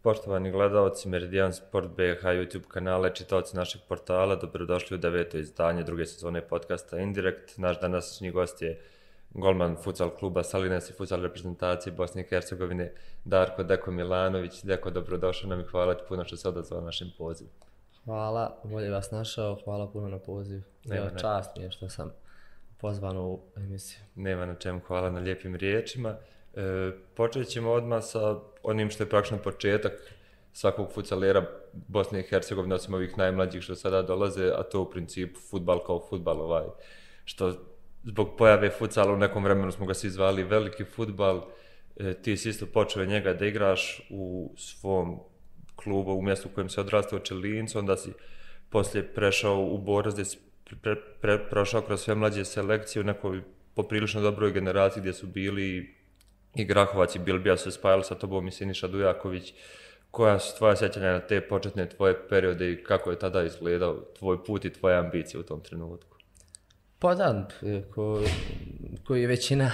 Poštovani gledalci Meridian Sport BH YouTube kanala i čitaoci našeg portala, dobrodošli u 9. izdanje druge sezone podcasta Indirekt. Naš današnji gost je golman futsal kluba Salines i futsal reprezentacije Bosne i Hercegovine Darko Deko Milanović. Deko, dobrodošao nam i hvala ti puno što se odazvao našem pozivu. Hvala, bolje vas našao, hvala puno na poziv. Čast mi je što sam pozvan u emisiju. Nema na čemu, hvala na lijepim riječima. Počet ćemo odmah sa onim što je praktično početak svakog futsalera Bosne i Hercegovine, osim ovih najmlađih što sada dolaze, a to u principu fudbal kao fudbal, što zbog pojave futsala u nekom vremenu smo ga svi zvali veliki fudbal. Ti si isto počeo njega da igraš u svom klubu, u mjestu u kojem se odrastao Čelincu, onda si poslije prešao u Borac gdje si prošao kroz sve mlađe selekcije u nekoj poprilično dobroj generaciji gdje su bili i Grahovac i Bilbija se spajali sa tobom i Siniša Dujaković. Koja su tvoja sjećanja na te početne tvoje periode i kako je tada izgledao tvoj put i tvoje ambicije u tom trenutku? Pa da, koji većina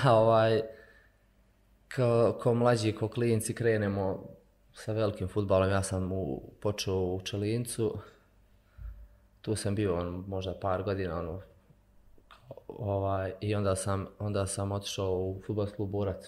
kao mlađi, kao klinci krenemo sa velikim fudbalom. Ja sam počeo u Čelincu, tu sam bio možda par godina i onda sam otišao u fudbalski klub Borac.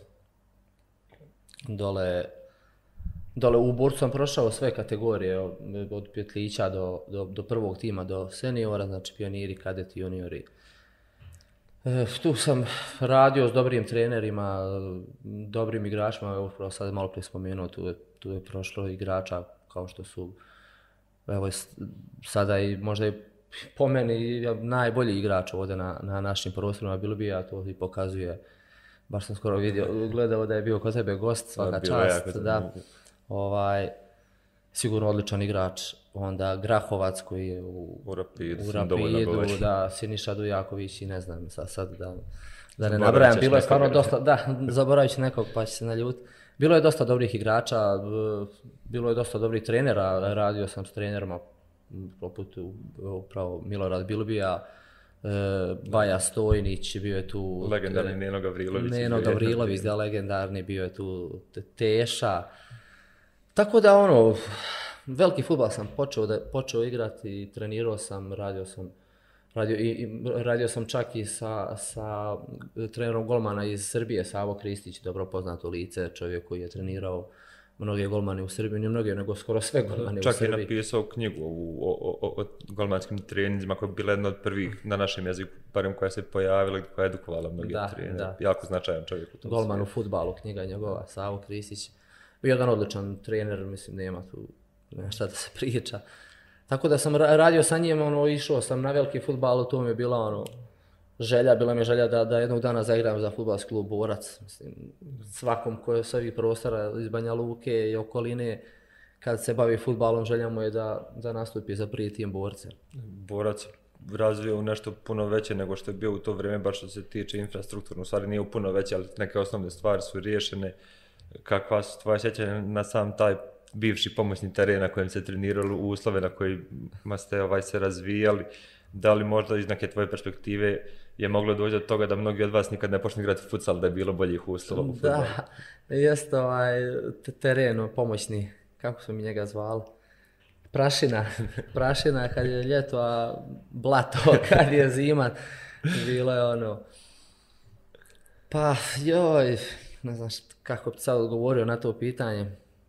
Dole u Borcu sam prošao sve kategorije, od pjetlića do prvog tima, do seniora, znači pioniri, kadeti, juniori. Tu sam radio s dobrim trenerima, dobrim igračima, evo upravo sad malo prije spomenuo, tu je prošlo igrača kao što su, evo sada i možda i po meni najbolji igrač ovdje na našim prostorima Bilbija, to i pokazuje. Baš sam skoro gledao da je bio kod tebe gost, svaka čast, da. Sigurno odličan igrač. Onda Grahovac koji je u Rapidu, da, Siniša Dujaković i ne znam sad da ne nabrajam. Bilo je stvarno dosta, da, zaboravit ću nekog pa će se naljutiti. Bilo je dosta dobrih igrača, bilo je dosta dobrih trenera, radio sam s trenerima poput upravo Milorad Bilbija, Baja Stojnić, bio je tu... Legendarni Neno Gavrilović. Neno Gavrilović, da, legendarni, bio je tu Teša. Tako da veliki fudbal sam počeo igrati i trenirao sam, radio sam čak i sa trenerom golmana iz Srbije, Savo Kristić, dobro poznato lice, čovjek koji je trenirao mnoge golmane u Srbiji, ne mnoge, nego skoro sve golmane u Srbiji. Čak je napisao knjigu o golmanskim treninzima koja je bila jedna od prvih na našem jeziku, barem koja se pojavila i koja je edukovala mnoge trenere. Da. Jako značajan čovjek u tom svijetu. Golman u fudbalu, knjiga njegova, Savo Kristić. Bio jedan odličan trener, mislim, nema tu šta da se priča. Tako da sam radio sa njim, išao sam na veliki fudbal, to mi je bila bila mi je želja da jednog dana zaigram za fudbalski klub Borac. Mislim, svakom koji je s ovih prostora iz Banja Luke i okoline, kad se bavi fudbalom, želja mu je da nastupi za prvi tim Borca. Borac razvio u nešto puno veće nego što je bio u to vrijeme, baš što se tiče infrastrukturno. U stvari nije u puno veće, ali neke osnovne stvari su riješene. Kakva su tvoja sjećanja na sam taj bivši pomoćni teren na kojem se treniralo, uslove na kojima ste se razvijali? Da li možda iz neke tvoje perspektive je moglo doći od toga da mnogi od vas nikad ne počnu igrati futsal, da je bilo boljih uslova u futbalu? Da, jeste teren pomoćni, kako smo mi njega zvali? Prašina kad je ljeto, a blato kad je zima, bilo je Pa joj, ne znam kako bi sad odgovorio na to pitanje.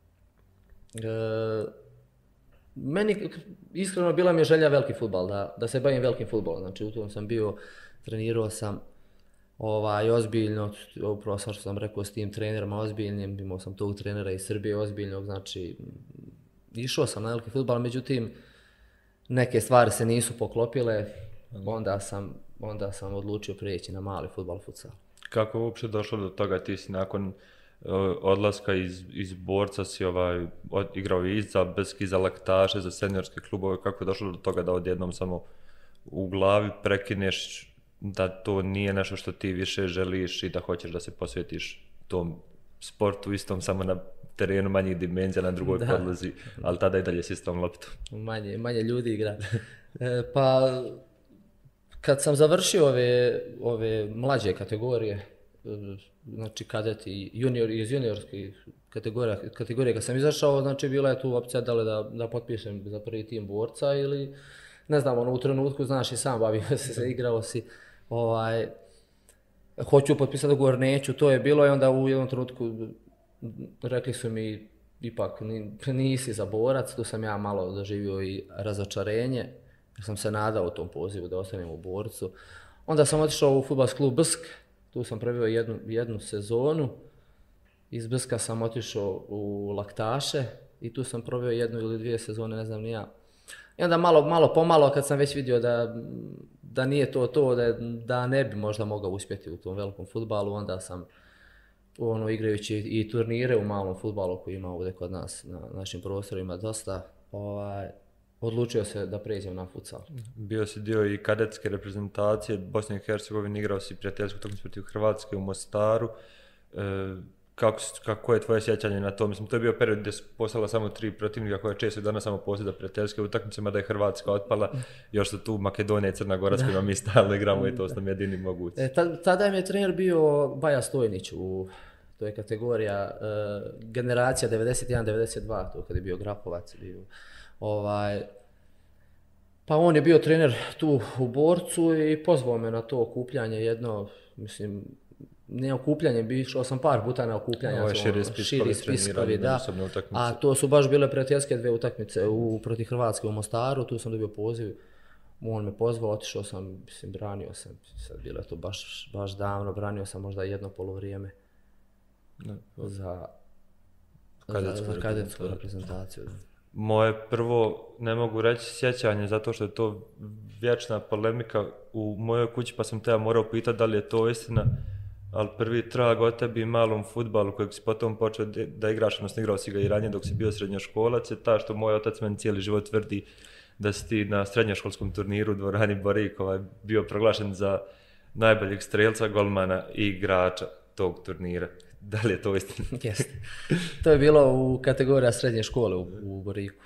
Meni iskreno bila mi je želja veliki fudbal, da se bavim velikim fudbalom. Znači u tom sam bio, trenirao sam ozbiljno, upravo što sam rekao s tim trenerima ozbiljnim, imao sam tog trenera iz Srbije ozbiljnog, znači išao sam na veliki fudbal, međutim neke stvari se nisu poklopile, onda sam odlučio prijeći na mali fudbal, futsal. Kako je uopće došlo do toga? Ti si nakon odlaska iz Borca si igrao i za Beski, za Laktaše, za seniorske klubove. Kako je došlo do toga da odjednom samo u glavi prekineš da to nije nešto što ti više želiš i da hoćeš da se posvetiš tom sportu istom, samo na terenu manjih dimenzija, na drugoj podlozi, ali tada i dalje s istom loptom? Manje ljudi igra. Pa kad sam završio ove mlađe kategorije, znači kadet i junior, iz juniorskih kategorije kad sam izašao, znači bila je tu opcija da potpišem za prvi tim borca ili ne znam, u trenutku, znaš i sam bavio si se, igrao si, hoću potpisati ugovor, neću, to je bilo i onda u jednom trenutku rekli su mi ipak nisi za borac, tu sam ja malo doživio i razočarenje, jer sam se nadao u tom pozivu da ostanem u borcu. Onda sam otišao u fudbalski klub Brsk, tu sam prebio jednu sezonu, iz Brska sam otišao u Laktaše i tu sam proveo 1 ili 2 sezone, ne znam ni ja. I onda malo pomalo kad sam već vidio da nije to, da ne bi možda mogao uspjeti u tom velikom fudbalu, onda sam igrajući i turnire u malom fudbalu koji ima ovdje kod nas na našim prostorima dosta, odlučio se da pređem na futsal. Bio si dio i kadetske reprezentacije Bosne i Hercegovine, igrao si prijateljsku utakmicu protiv Hrvatske u Mostaru. Kako je tvoje sjećanje na to? Mislim, to je bio period gdje su postala samo 3 protivnika koja često danas samo posjeda prijateljske utakmice, mada je Hrvatska otpala, još su tu Makedonija i Crna Gora s kojima mi stalno igramo i to su nam jedini mogući. Tada mi je trener bio Baja Stojnić, to je kategorija generacija 91-92, to kad je bio Grapovac. Pa on je bio trener tu u Borcu i pozvao me na to okupljanje jedno, mislim, ne okupljanje, išao sam par puta na okupljanja, širi spiskovi, da, a to su baš bile prijateljske 2 utakmice protiv Hrvatske u Mostaru, tu sam dobio poziv, on me pozvao, otišao sam, mislim, branio sam, sad bilo je to baš davno, branio sam možda jedno polovrijeme za kadetsku reprezentaciju. Moje prvo, ne mogu reći sjećanje, zato što je to vječna polemika u mojoj kući, pa sam te ja morao pitati da li je to istina, ali prvi trag o tebi i malom fudbalu kojeg si potom počeo da igraš, odnosno igrao si ga i ranije dok si bio srednjoškolac, je ta što moj otac meni cijeli život tvrdi da si ti na srednjoškolskom turniru u dvorani Borik bio proglašen za najboljeg strelca, golmana i igrača tog turnira. Da li je to istina? Jeste. To je bilo u kategorija srednje škole u Boriku.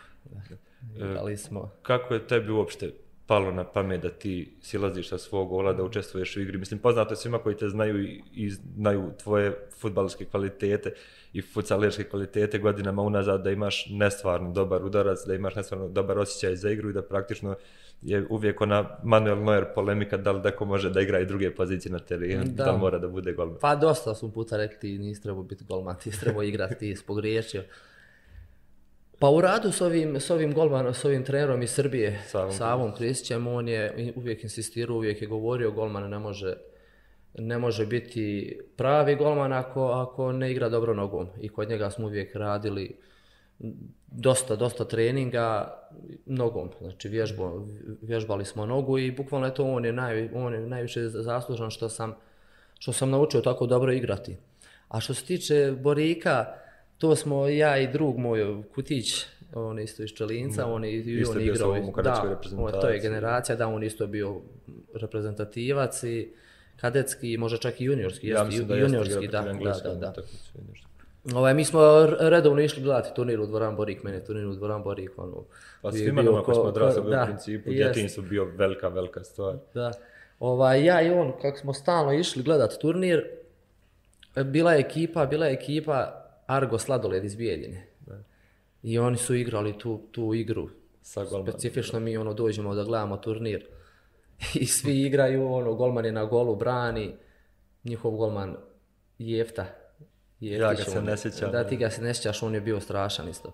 Kako je tebi uopšte palo na pamet da ti silaziš sa svog gola, da učestvuješ u igri? Mislim, poznato je svima koji te znaju i znaju tvoje fudbalske kvalitete i futsalerske kvalitete godinama unazad, da imaš nestvarno dobar udarac, da imaš nestvarno dobar osjećaj za igru i da praktično je uvijek ona Manuel Neuer polemika da li neko može da igra i druge pozicije na terenu, da li mora da bude golman. Pa dosta sam puta rekli ti nisi trebao biti golman, ti si trebao igrati, ti si pogriješio. Pa u radu s ovim golmanom, s ovim trenerom iz Srbije, Savom Kristićem, on je uvijek insistirao, uvijek je govorio golman ne može biti pravi golman ako ne igra dobro nogom. I kod njega smo uvijek radili dosta treninga nogom, znači vježbali smo nogu i bukvalno je to on je najviše zaslužan što sam naučio tako dobro igrati. A što se tiče Borika, to smo ja i drug moj Kutić, on isto iz Čelinca, on igrao, to je generacija, da on isto bio reprezentativac i kadetski, možda čak i juniorski. Ja mislim da juniorski, da. Mi smo redovno išli gledati turnir u dvoran Borik, meni je turnir u dvoran Borik. Pa svima nama koji smo odrasli u principu, djetinjstvo bio velika stvar. Da. Ja i on, kako smo stalno išli gledati turnir, bila je ekipa Argo Sladoled iz Bijeljine. I oni su igrali tu igru. Specifično mi dođemo da gledamo turnir. I svi igraju, golman je na golu, brani, njihov golman Jefta. Ja ga se ne sjećam. Da, ti ga se ne sjećaš, on je bio strašan isto.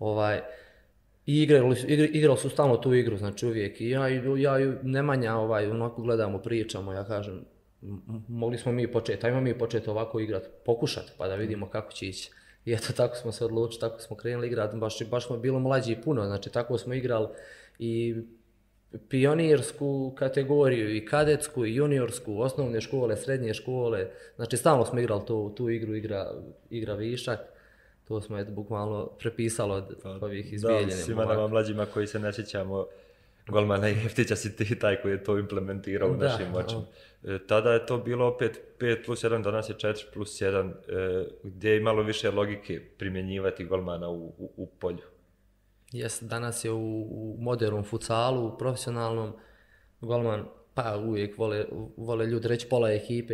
I igrali su stalno tu igru, znači uvijek. I ja i Nemanja, onako gledamo, pričamo, ja kažem, mogli smo mi početi, ajmo mi početi ovako igrati, pokušati pa da vidimo kako će ići. I eto, tako smo se odlučili, tako smo krenuli igrati, baš smo bili mlađi puno, znači tako smo igrali i pionirsku kategoriju i kadetsku i juniorsku, osnovne škole, srednje škole, znači stalno smo igrali tu igru, igra višak, to smo bukvalno prepisalo od ovih iz Bijeljine. Da, svima nama mlađima koji se ne sjećamo golmana Jeftića si ti taj koji je to implementirao u našim očima. Tada je to bilo opet 5+1, danas je 4+1, gdje je malo više logike primjenjivati golmana u polju. Jes, danas je u modernom futsalu, u profesionalnom golman, pa uvijek vole ljudi reći pola ekipe.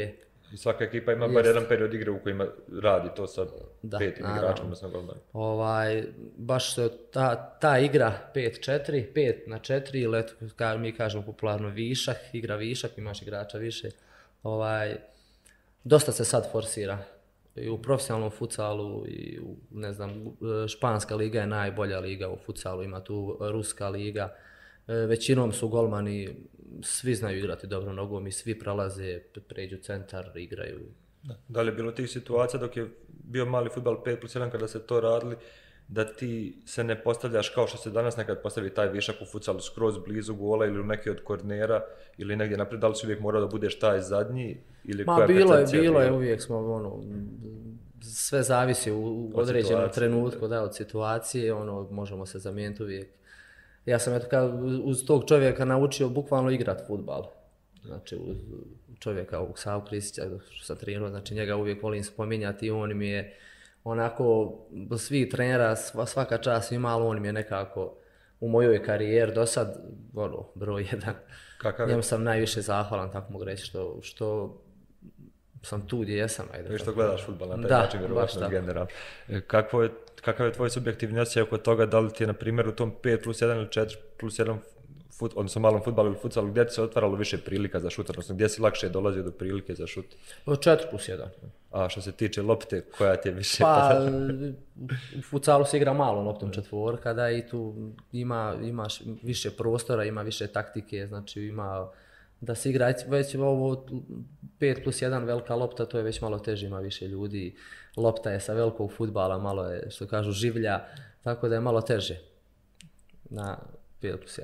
I svaka ekipa ima bar jedan period igre u kojima radi to sa petim igračima, odnosno golmanom. Baš ta igra 5-4, 5-4 ili eto, mi kažemo popularno višak, igra višak, imaš igrača više. Dosta se sad forsira. I u profesionalnom futsalu i ne znam, španska liga je najbolja liga u futsalu, ima tu ruska liga. Većinom su golmani, svi znaju igrati dobro nogom i svi prelaze, pređu centar, igraju. Da li je bilo tih situacija dok je bio mali fudbal 5+1 kada se to radili, da ti se ne postavljaš kao što se danas nekad postavi taj višak u futsalu skroz blizu gola ili u neki od kornera ili negdje naprijed, da li si uvijek morao da budeš taj zadnji ili koja percepcija? Bilo je, uvijek smo, sve zavisi u određenom trenutku, od situacije, možemo se zamijeniti uvijek. Ja sam uz tog čovjeka naučio bukvalno igrati fudbal. Znači, uz čovjeka ovog Savu Kristića, što sam trenirao, znači njega uvijek volim spominjati i on mi je onako, svi trenera, svaka čast ima, ali on mi je nekako u mojoj karijeri do sad, broj jedan. Njemu sam najviše zahvalan, tako mogu reći, što sam tu gdje jesam. I što gledaš fudbal na taj način, vjerovatno generalno. Kakav je tvoj subjektivni osjećaj oko toga, da li ti je, na primjer, u tom 5+1 ili 4+1 odnosno malom fudbalu ili futsalu, gdje ti se otvaralo više prilika za šut, odnosno gdje si lakše dolazio do prilike za šut? 4+1. A što se tiče lopte, koja ti je više? U futsalu se igra malo loptom četvorka, da i tu imaš više prostora, ima više taktike, znači ima da se igra već ovo 5+1 velika lopta, to je već malo teže, ima više ljudi, lopta je sa velikog fudbala, malo je, što kažu, življa, tako da je malo teže na 5+1.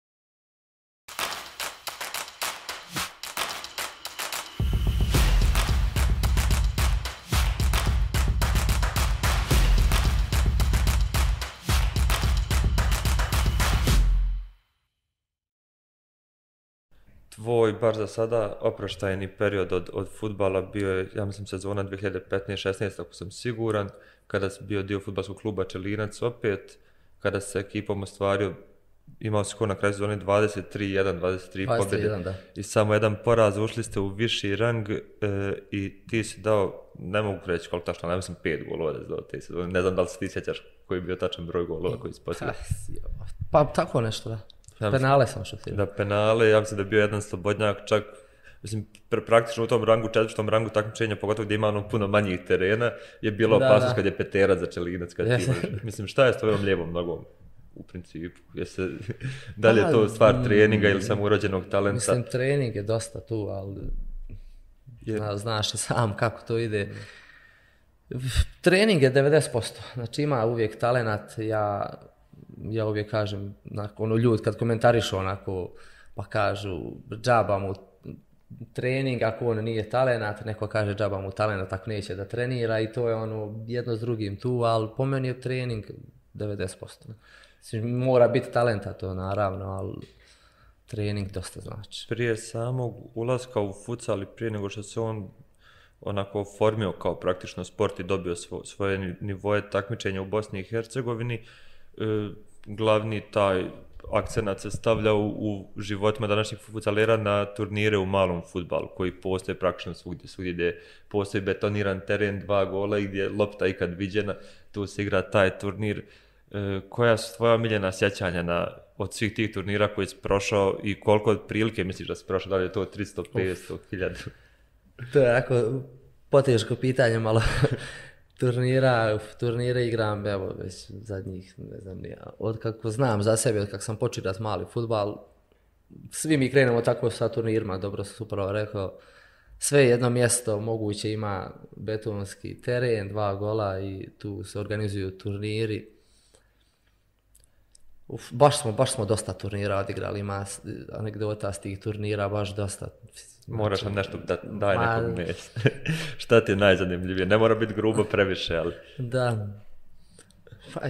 Tvoj, bar za sada, oproštajni period od fudbala bio je, ja mislim, sezona 2015-16, ako sam siguran, kada si bio dio fudbalskog kluba Čelinac opet, kada se ekipom ostvario, imao si na kraju sezone 23-1, 23 pobjede i samo jedan poraz, ušli ste u viši rang i ti si dao, ne mogu reći koliko tačno, ne mislim 5 golova da si dao te sezone, ne znam da li se ti sjećaš koji je bio tačan broj golova koji si postigao. Pa tako nešto, da. Penale sam šutirao. Da, penale, ja mislim da je bio jedan slobodnjak, čak, mislim, praktično u tom rangu, 4. rangu takmičenja, pogotovo gdje ima puno manjih terena, je bila opasnost kad je petera za Čelinac, kad ti mislim, šta je s tvojom lijevom nogom u principu? Da li je to stvar treninga ili samo urođenog talenta? Mislim, trening je dosta tu, ali znaš i sam kako to ide. Trening je 90%, znači ima uvijek talenat, ja uvijek kažem, ljudi kad komentarišu onako, pa kažu džaba mu trening ako on nije talenat, neko kaže džaba mu talenat ako neće da trenira i to je jedno s drugim tu, ali po meni je trening 90%. Mora biti talenta to naravno, ali trening dosta znači. Prije samog ulaska u futsal i prije nego što se on onako oformio kao praktično sport i dobio svoje nivoje takmičenja u Bosni i Hercegovini, glavni taj akcenat se stavlja u životima današnjih futsalera na turnire u malom fudbalu koji postoje praktično svugdje gdje postoji betoniran teren, 2 gola i gdje je lopta ikad viđena, tu se igra taj turnir. Koja su tvoja omiljena sjećanja od svih tih turnira koji si prošao i koliko prilike misliš da si prošao, da li je to 300, 500, 1000? To je jako poteško pitanje malo. Turnire igram, evo, već zadnjih, ne znam, od kako znam za sebe, od kako sam počeo igrati mali fudbal, svi mi krenemo tako sa turnirima, dobro sam upravo rekao, sve jedno mjesto moguće ima betonski teren, 2 gola i tu se organizuju turniri. Baš smo dosta turnira odigrali, ima anegdota s tih turnira, baš dosta. Moraš nam nešto daj nekog mjesta. Šta ti je najzanimljivije? Ne mora biti grubo previše, ali... Da. Pa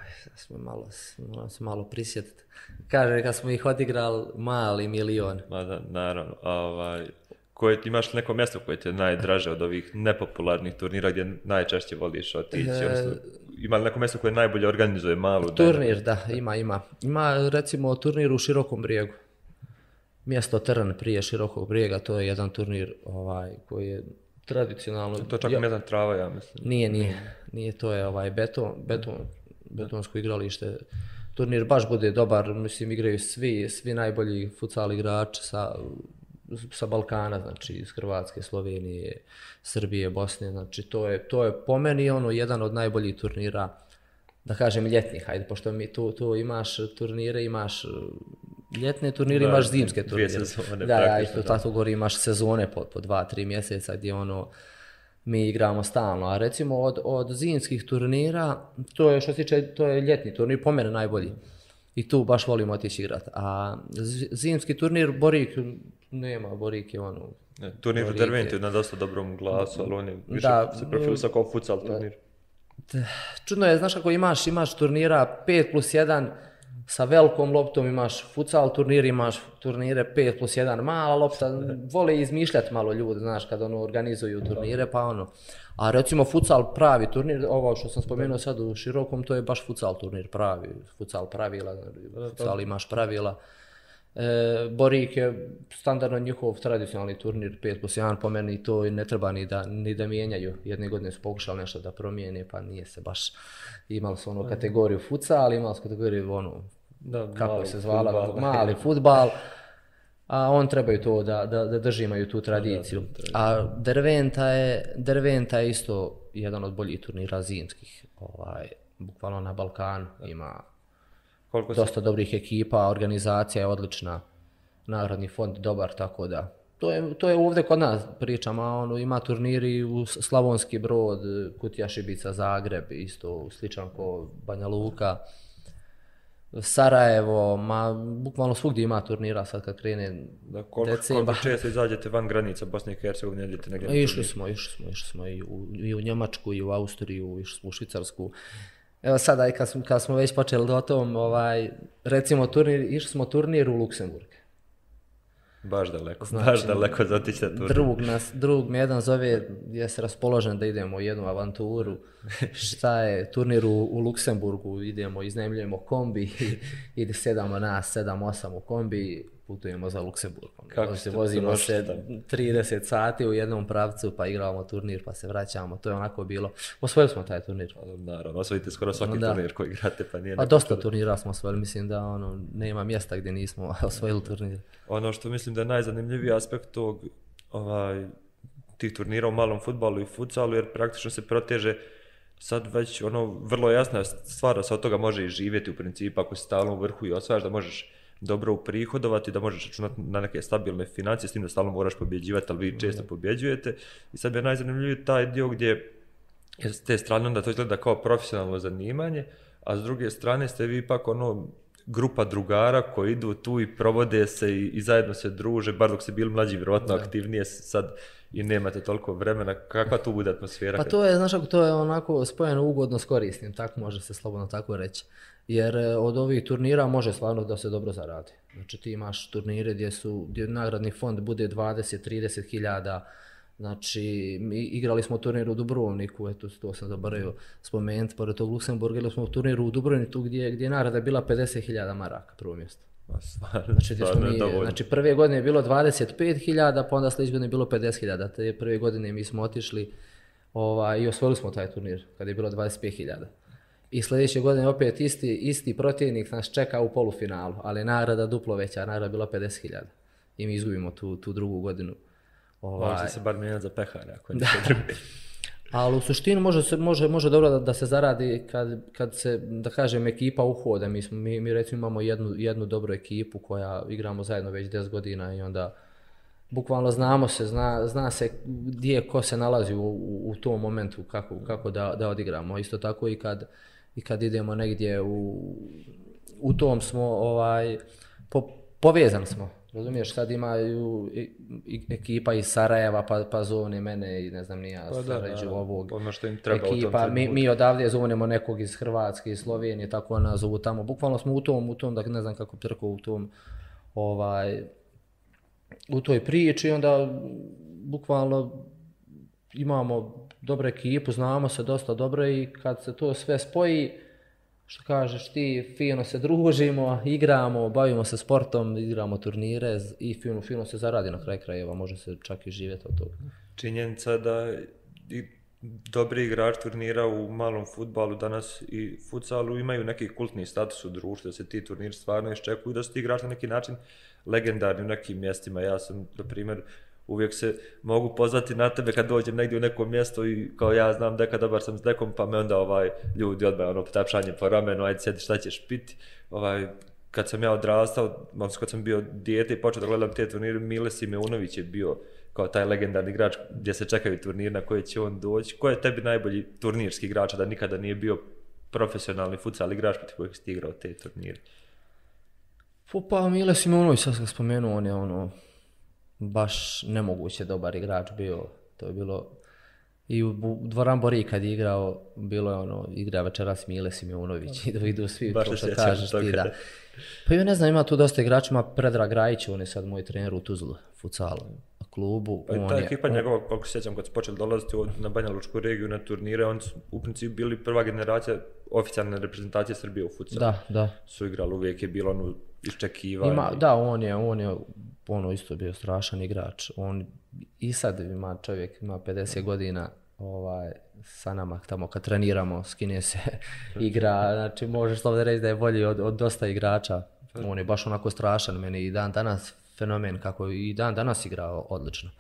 se malo prisjetiti. Kaže, kad smo ih odigrali, mali milion. Ma da, naravno. Imaš neko mjesto koje ti je najdraže od ovih nepopularnih turnira gdje najčešće voliš otići? Ima li neko mjesto koje najbolje organizuje malu? Turnir, da, ima. Ima recimo turnir u Širokom Brijegu. mjesto Trn prije Širokog Brijega, to je jedan turnir koji je tradicionalno... To čak jedan trava, ja mislim. Nije, to je betonsko igralište. Turnir baš bude dobar, mislim igraju svi najbolji futsal igrači sa Balkana, znači iz Hrvatske, Slovenije, Srbije, Bosne, znači to je po meni jedan od najboljih turnira, da kažem ljetnih, hajde, pošto mi tu imaš turnire, imaš ljetne turnire, imaš zimske turnire. Da, isto tako gore imaš sezone po 2-3 mjeseca gdje mi igramo stalno, a recimo od zimskih turnira, to je što se tiče, to je ljetni turnir, po mene najbolji. I tu baš volim otići igrati. A zimski turnir, Borik, nema, Borik je Turnir u Derventi je na dosta dobrom glasu, ali on je više se profilisao kao futsal turnir. Čudno je, znaš kako imaš turnira 5+1 sa velikom loptom, imaš futsal turnir, imaš turnire 5+1 mala lopta, vole izmišljati malo ljudi, znaš, kad organizuju turnire, pa A recimo futsal pravi turnir, ovo što sam spomenuo sad u Širokom, to je baš futsal turnir pravi, futsal pravila, futsal imaš pravila. Borik je standardno njihov tradicionalni turnir 5+1, po meni to ne treba ni da mijenjaju. Jedne godine su pokušali nešto da promijene, pa nije se baš, imali su kategoriju futsal, imali su kategoriju kako se zvala, mali futbal, a on trebaju to da držimaju tu tradiciju. A Derventa je isto jedan od boljih turnira zimskih, bukvalno na Balkanu ima dosta dobrih ekipa, organizacija je odlična, nagradni fond dobar, tako da. To je ovdje kod nas pričamo, ima turniri u Slavonski Brod, Kutija Šibica, Zagreb, isto sličan kao Banja Luka, Sarajevo, bukvalno svugdje ima turnira sad kad krene decembar. Koliko često izađete van granica Bosne i Hercegovine, idete negdje? Išli smo i u Njemačku, i u Austriju, išli smo u Švicarsku. Evo sad, kad smo već počeli o tom, recimo išli smo turnir u Luksemburg. Baš daleko za otići na turnir. Drug me jedan zove, je se raspoložen da idemo u jednu avanturu. Šta je turnir u Luksemburgu, idemo, iznajmljujemo kombi, ide 7-8 u kombi, putujemo za Luksemburg. Vozimo se 30 sati u jednom pravcu, pa igramo turnir, pa se vraćamo. To je onako bilo. Osvojili smo taj turnir. Naravno, osvojite skoro svaki turnir koji igrate, pa nije... A dosta turnira smo osvojili, mislim da nema mjesta gdje nismo osvojili turnir. Ono što mislim da je najzanimljiviji aspekt tih turnira u malom fudbalu i futsalu, jer praktično se proteže sad već vrlo jasna stvar da se od toga može i živjeti u principu, ako si stalno u vrhu i osvajaš, da možeš dobro uprihodovati, da možeš računati na neke stabilne financije, s tim da stalno moraš pobjeđivati, ali vi često pobjeđujete. I sad je najzanimljiviji taj dio gdje s te strane onda to izgleda kao profesionalno zanimanje, a s druge strane ste vi ipak grupa drugara koji idu tu i provode se i zajedno se druže, bar dok ste bili mlađi, vjerojatno aktivnije sad i nemate toliko vremena. Kakva tu bude atmosfera? Pa to je, znaš, to je onako spojeno ugodno s korisnim, tako može se slobodno tako reći. Jer od ovih turnira može stvarno da se dobro zaradi. Znači ti imaš turnire gdje nagradni fond bude 20-30 hiljada. Znači, igrali smo turnir u Dubrovniku, to sam zaboravio spomenuti, pored tog Luksemburga, igrali smo turnir u Dubrovniku gdje je nagrada bila 50.000 maraka, prvo mjesto. Znači, prve godine je bilo 25.000, pa onda sljedeće godine je bilo 50.000. Te prve godine mi smo otišli i osvojili smo taj turnir, kada je bilo 25.000. I sljedeće godine opet isti protivnik nas čeka u polufinalu, ali nagrada duplo veća, nagrada je bila 50.000. I mi izgubimo tu drugu godinu. Može se bar mijenjati za pehare, ako ništa drugo. Ali u suštini može dobro da se zaradi kad se, da kažem, ekipa uhoda. Mi recimo imamo jednu dobru ekipu koja igramo zajedno već 10 godina i onda bukvalno znamo se, zna se gdje ko se nalazi u tom momentu, kako da odigramo. Isto tako i kad idemo negdje u tom smo, povezani smo. Razumiješ, sad imaju ekipa iz Sarajeva, pa zovne mene i ne znam ni ja, ovog ekipa. Mi odavde zovnemo nekog iz Hrvatske, iz Slovenije, tako nas zovu tamo. Bukvalno smo u tom, da ne znam kako bi rekao, u toj priči i onda bukvalno imamo dobru ekipu, znamo se dosta dobro i kad se to sve spoji, što kažeš ti, fino se družimo, igramo, bavimo se sportom, igramo turnire i fino se zaradi na kraj krajeva, može se čak i živjeti od toga. Činjenica da i dobri igrači turnira u malom fudbalu danas i futsalu imaju neki kultni status u društvu, da se ti turniri stvarno iščekuju, da su ti igrači na neki način legendarni u nekim mjestima. Ja sam, na primjer, uvijek se mogu pozvati na tebe kad dođem negdje u neko mjesto i kao ja znam deka, dobar sam s dekom, pa me onda ljudi odmah tapšanje po ramenu, ajde sjedi šta ćeš piti. Kad sam ja odrastao, kad sam bio dijete i počeo da gledam te turnire, Mile Simeunović je bio kao taj legendarni igrač gdje se čekaju turnir na koji će on doći. Ko je tebi najbolji turnirski igrač, da nikada nije bio profesionalni futsal igrač protiv kojeg si igrao te turnire? Pa Mile Simeunović, sad sam spomenuo, on je baš nemoguće dobar igrač bio. To je bilo i u Dvoran Bori kad je igrao, bilo je igra večeras Mile Simeunović i da idu svi, to što kažeš ti, da. Pa ja ne znam, ima tu dosta igrača, ima Predrag Rajić, on je sad moj trener u Tuzlu, futsalu, klubu. Pa ta ekipa njegova, koliko se sjećam, kad su počeli dolaziti na Banja Lučku regiju na turnire, oni su u principu bili prva generacija oficijalne reprezentacije Srbije u futsalu. Da. Su igrali, uvijek je bilo iščekivanje. On je isto bio strašan igrač. On i sad ima 50 godina sa nama tamo kad treniramo, skine se, igra, znači možeš ovdje reći da je bolji od dosta igrača. On je baš onako strašan, meni i dan danas fenomen kako i dan danas igrao odlično.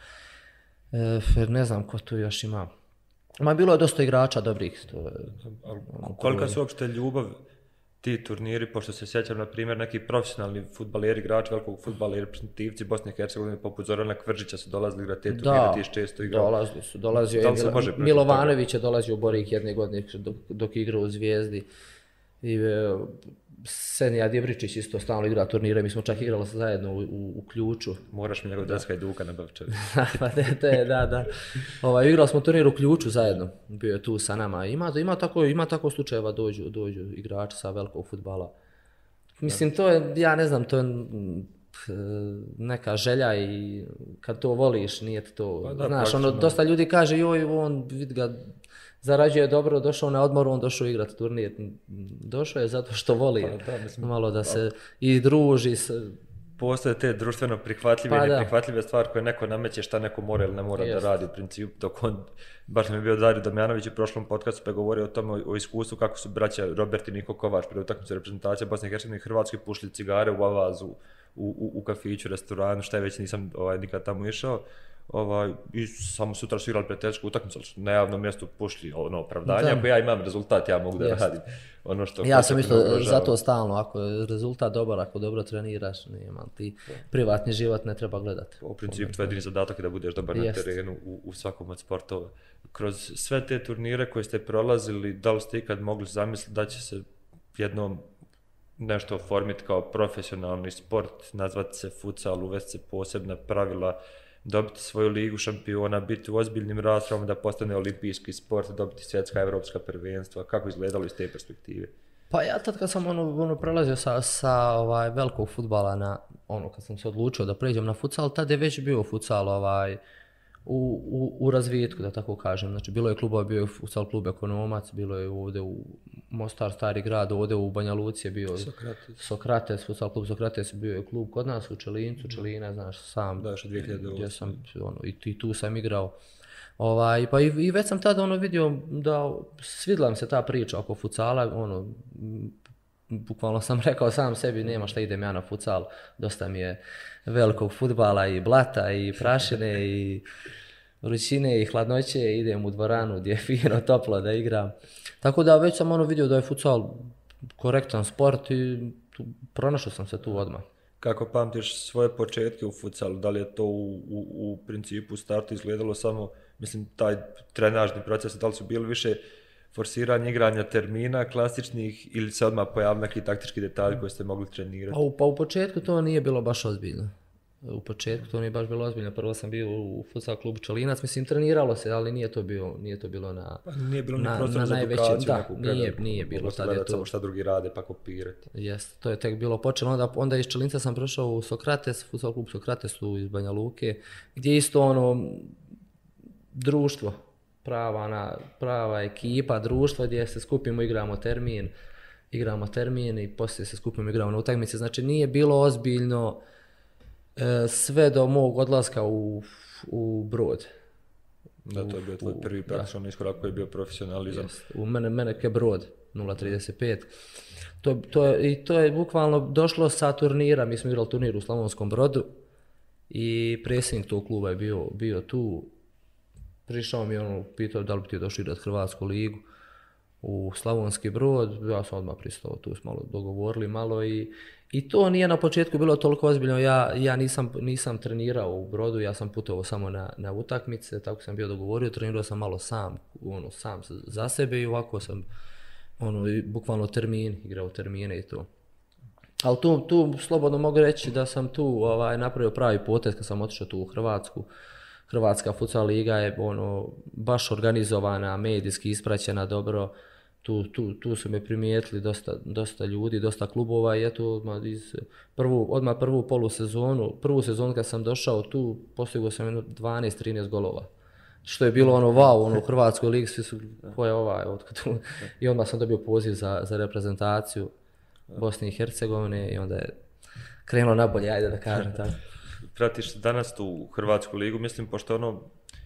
Ne znam ko tu još ima. Bilo je dosta igrača dobrih. Kolika su uopšte ljubav ti turniri, pošto se sjećam, na primjer, neki profesionalni fudbaleri, igrači velikog fudbala i reprezentativci Bosne i Hercegovine, poput Zorana Kvržića su dolazili igrati te turnire, ti često igrao. Dolazio je Milovanović je dolazio u Borik jedne godine dok igrao u Zvijezdi. I Senija Djebričić isto stalno igra turnire, mi smo čak igrali zajedno u Ključu. Moraš mi njegov deska i Duka nabaviti. Da. Igrali smo turnir u Ključu zajedno, bio je tu sa nama. Ima tako slučajeva dođu igrači sa velikog fudbala. Mislim, to je, ja ne znam, to je neka želja i kad to voliš, nije to, znaš, dosta ljudi kaže, on vidi ga, zarađuje dobro, došao na odmor, on došao igrati turnir. Došao je zato što voli malo da se i druži. Postoje te društveno prihvatljive i neprihvatljive stvari koje neko nameće šta neko mora ili ne mora da radi u principu. Dok on, baš mi je bio Dario Damjanović u prošlom podcastu pa je govorio o tome, o iskustvu kako su braća Robert i Niko Kovač prije utakmice reprezentacije Bosne i Hercegovine i Hrvatskoj pušili cigare u Avazu, u kafiću, restoranu, šta je već nisam nikad tamo išao. I samo sutra su igrali prijateljsku utakmicu, ali su na javnom mjestu pušli opravdanje. Ako ja imam rezultat, ja mogu da radim ono što... Ja sam isto zato stalno, ako je rezultat dobar, ako dobro treniraš, nema ti privatni život ne treba gledati. U principu, tvoj jedini zadatak je da budeš dobar na terenu u svakom od sportova. Kroz sve te turnire koje ste prolazili, da li ste ikad mogli zamisliti da će se jednom nešto oformiti kao profesionalni sport, nazvati se futsal, uvesti se posebna pravila, dobiti svoju ligu šampiona, biti u ozbiljnim raspravama da postane olimpijski sport, dobiti svjetska evropska prvenstva, kako izgledalo iz te perspektive? Pa ja tad kad sam prelazio sa velikog fudbala na kad sam se odlučio da pređem na futsal, tad je već bio futsal u razvitku, da tako kažem. Znači bilo je klubova, bio je futsal klub Ekonomac, bilo je ovdje u Mostar, Stari grad, ovdje u Banja Luci je bio Sokrates, futsal klub Sokrates, bio je klub kod nas u Čelincu, Čelina, znaš, sam, gdje sam, i tu sam igrao. Pa i već sam tada vidio da svidjela mi se ta priča oko futsala, bukvalno sam rekao sam sebi, nema šta idem ja na futsal, dosta mi je velikog fudbala i blata i prašine i vrućine i hladnoće, idem u dvoranu gdje je fino, toplo da igram. Tako da već sam vidio da je futsal korektan sport i pronašao sam se tu odmah. Kako pamtiš svoje početke u futsalu? Da li je to u principu u startu izgledalo samo, mislim, taj trenažni proces, da li su bili više forsiranje igranja termina klasičnih ili se odmah pojavili neki taktički detalji koje ste mogli trenirati? Pa u početku to nije bilo baš ozbiljno. Prvo sam bio u futsal klubu Čelinac, mislim treniralo se, ali nije to bilo na nije bilo ni prostor za edukaciju, neku predaju. Nije bilo. Sad je to samo šta drugi rade pa kopirati. Jeste, to je tek bilo počelo. Onda iz Čelinca sam prešao u Sokrates, futsal klub Sokrates iz Banja Luke, gdje isto društvo, prava ekipa, društvo gdje se skupimo, igramo termin igramo termin i poslije se skupimo igramo na utakmice. Znači nije bilo ozbiljno sve do mog odlaska u Brod. Da, to je bio tvoj prvi praktičan iskorak koji je bio profesionalizam. U mene je Brod 0.35. To je bukvalno došlo sa turnira, mi smo igrali turnir u Slavonskom Brodu i predsjednik tog kluba je bio tu. Prišao mi pitao da li bi ti došli igrati Hrvatsku ligu u Slavonski Brod, ja sam odmah pristao, tu smo malo dogovorili malo i to nije na početku bilo toliko ozbiljno, ja nisam trenirao u Brodu, ja sam putovao samo na utakmice, tako sam bio dogovorio, trenirao sam malo sam za sebe i ovako sam bukvalno igrao termine i to. Ali tu slobodno mogu reći da sam tu napravio pravi potez kad sam otišao tu u Hrvatsku. Hrvatska futsal liga je baš organizovana, medijski ispraćena dobro. Tu su me primijetili dosta ljudi, dosta klubova i eto odmah prvu prvu sezonu kad sam došao tu postigao sam 12-13 golova. Što je bilo wow, u Hrvatskoj ligi svi su ko je i odmah sam dobio poziv za reprezentaciju Bosne i Hercegovine i onda je krenulo nabolje, ajde da kažem tako. Pratiš danas tu Hrvatsku ligu, mislim, pošto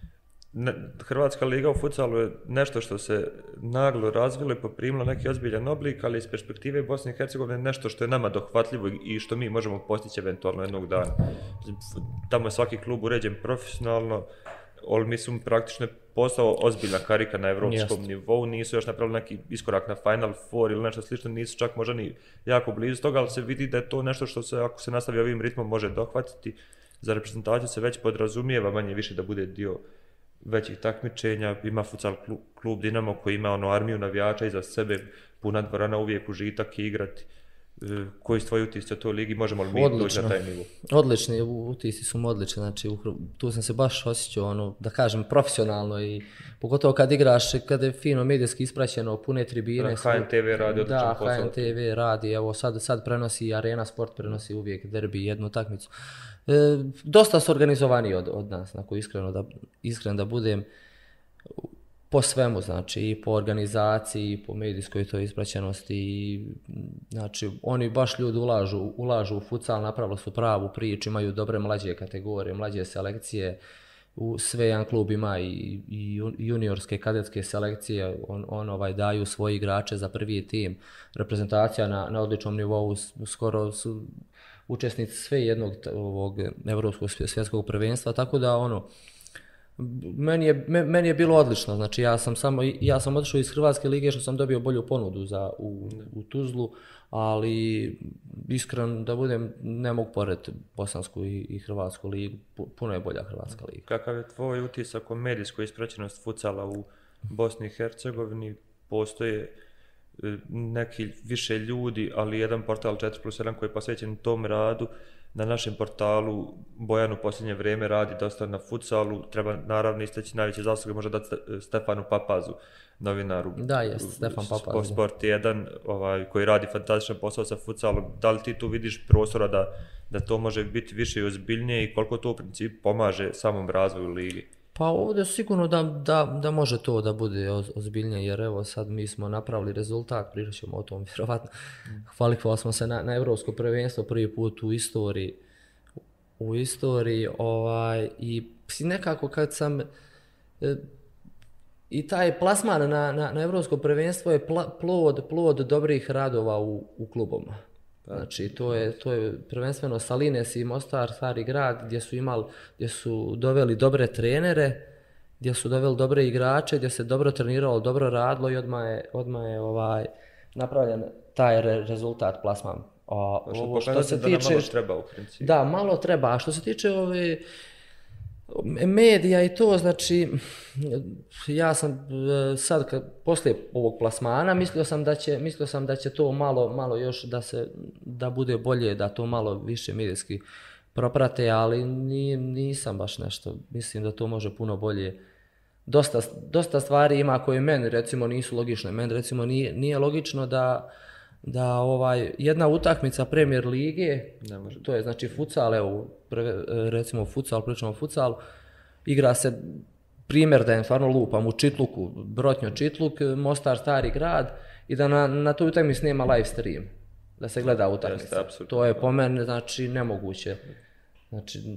Hrvatska liga u futsalu je nešto što se naglo razvilo i poprimilo neki ozbiljan oblik, ali iz perspektive Bosne i Hercegovine nešto što je nama dohvatljivo i što mi možemo postići eventualno jednog dana. Tamo je svaki klub uređen profesionalno, ali mislim praktično je postao ozbiljna karika na evropskom nivou, nisu još napravili neki iskorak na Final Four ili nešto slično, nisu čak možda ni jako blizu toga, ali se vidi da je to nešto što se, ako se nastavi ovim ritmom, može dohvatiti. Za reprezentaciju se već podrazumijeva manje više da bude dio većih takmičenja. Ima futsal klub Dinamo koji ima armiju navijača iza sebe, puna dvorana, uvijek užitak i igrati. Koji su tvoji utisci o toj ligi, možemo li mi doći na taj nivo? Odlični, utisci su mu odlični, znači tu sam se baš osjećao, da kažem, profesionalno i pogotovo kad igraš, kad je fino medijski ispraćeno, pune tribine. HNTV radi odličan posao. Da, HNTV radi, evo sad prenosi Arena Sport, prenosi uvijek derbi, jednu utakmicu. Dosta su organizovaniji od nas, ako iskreno da budem, po svemu, znači i po organizaciji, i po medijskoj toj ispraćenosti, i znači oni baš ljudi ulažu u futsal, napravili su pravu priču, imaju dobre mlađe kategorije, mlađe selekcije, sve jedan klub ima i juniorske, kadetske selekcije, daju svoje igrače za prvi tim, reprezentacija na odličnom nivou, skoro su učesnici sve jednog ovog evropskog svjetskog prvenstva, tako da meni je bilo odlično, znači ja sam otišao iz Hrvatske lige što sam dobio bolju ponudu u Tuzlu, ali iskreno da budem, ne mogu porediti Bosansku i Hrvatsku ligu, puno je bolja Hrvatska liga. Kakav je tvoj utisak o medijskoj ispraćenosti futsala u Bosni i Hercegovini? Postoje neki više ljudi, ali jedan portal 4+1 koji je posvećen tom radu. Na našem portalu Bojan u posljednje vrijeme radi dosta na futsalu, treba naravno istaći najveće zasluge možda dati Stefanu Papazu, novinaru. Da, jest, Stefan Papaz. Sport 1, koji radi fantastičan posao sa futsalom. Da li ti tu vidiš prostora da to može biti više i ozbiljnije i koliko to u principu pomaže samom razvoju ligi? Pa ovdje sigurno da može to da bude ozbiljnije, jer evo sad mi smo napravili rezultat, pričat ćemo o tom vjerovatno. Kvalifikovali smo se na Europsko prvenstvo prvi put u istoriji i nekako kad sam i taj plasman na Europsko prvenstvo je plod dobrih radova u klubovima. Znači to je prvenstveno Salines i Mostar, Stari Grad, gdje su doveli dobre trenere, gdje su doveli dobre igrače, gdje se dobro treniralo, dobro radilo i odmah je napravljen taj rezultat, plasman. Što se tiče, malo treba u principu. Da, malo treba. A što se tiče medija i to, znači ja sam sad poslije ovog plasmana mislio sam da će to malo još da bude bolje, da to malo više medijski proprate, ali nisam baš nešto, mislim da to može puno bolje. Dosta stvari ima koje meni recimo nisu logične. Meni recimo nije logično da jedna utakmica Premier lige, to je znači futsal, evo recimo pričamo o futsalu, igra se, primjer da je stvarno lupam, u Čitluku, Brotnjo Čitluk, Mostar Stari Grad, i da na toj utakmici nema live stream, da se gleda utakmica. To je po meni, znači, nemoguće. Znači,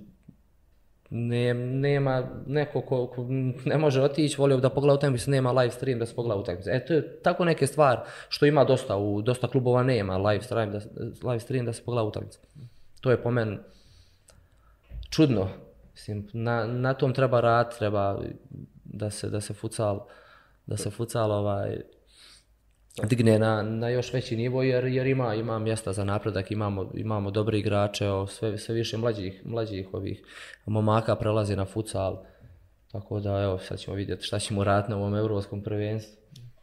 nema neko ko ne može otići, volio da pogleda utakmicu, nema live stream da se pogleda utakmicu. To je tako neke stvari što ima dosta, u dosta klubova nema live stream da se pogleda utakmicu. To je po meni čudno. Mislim, na tom treba raditi, treba da se futsal digne na još veći nivo, jer ima mjesta za napredak, imamo dobre igrače, sve više mlađih ovih momaka prelazi na futsal, tako da evo sad ćemo vidjeti šta ćemo raditi na ovom europskom prvenstvu.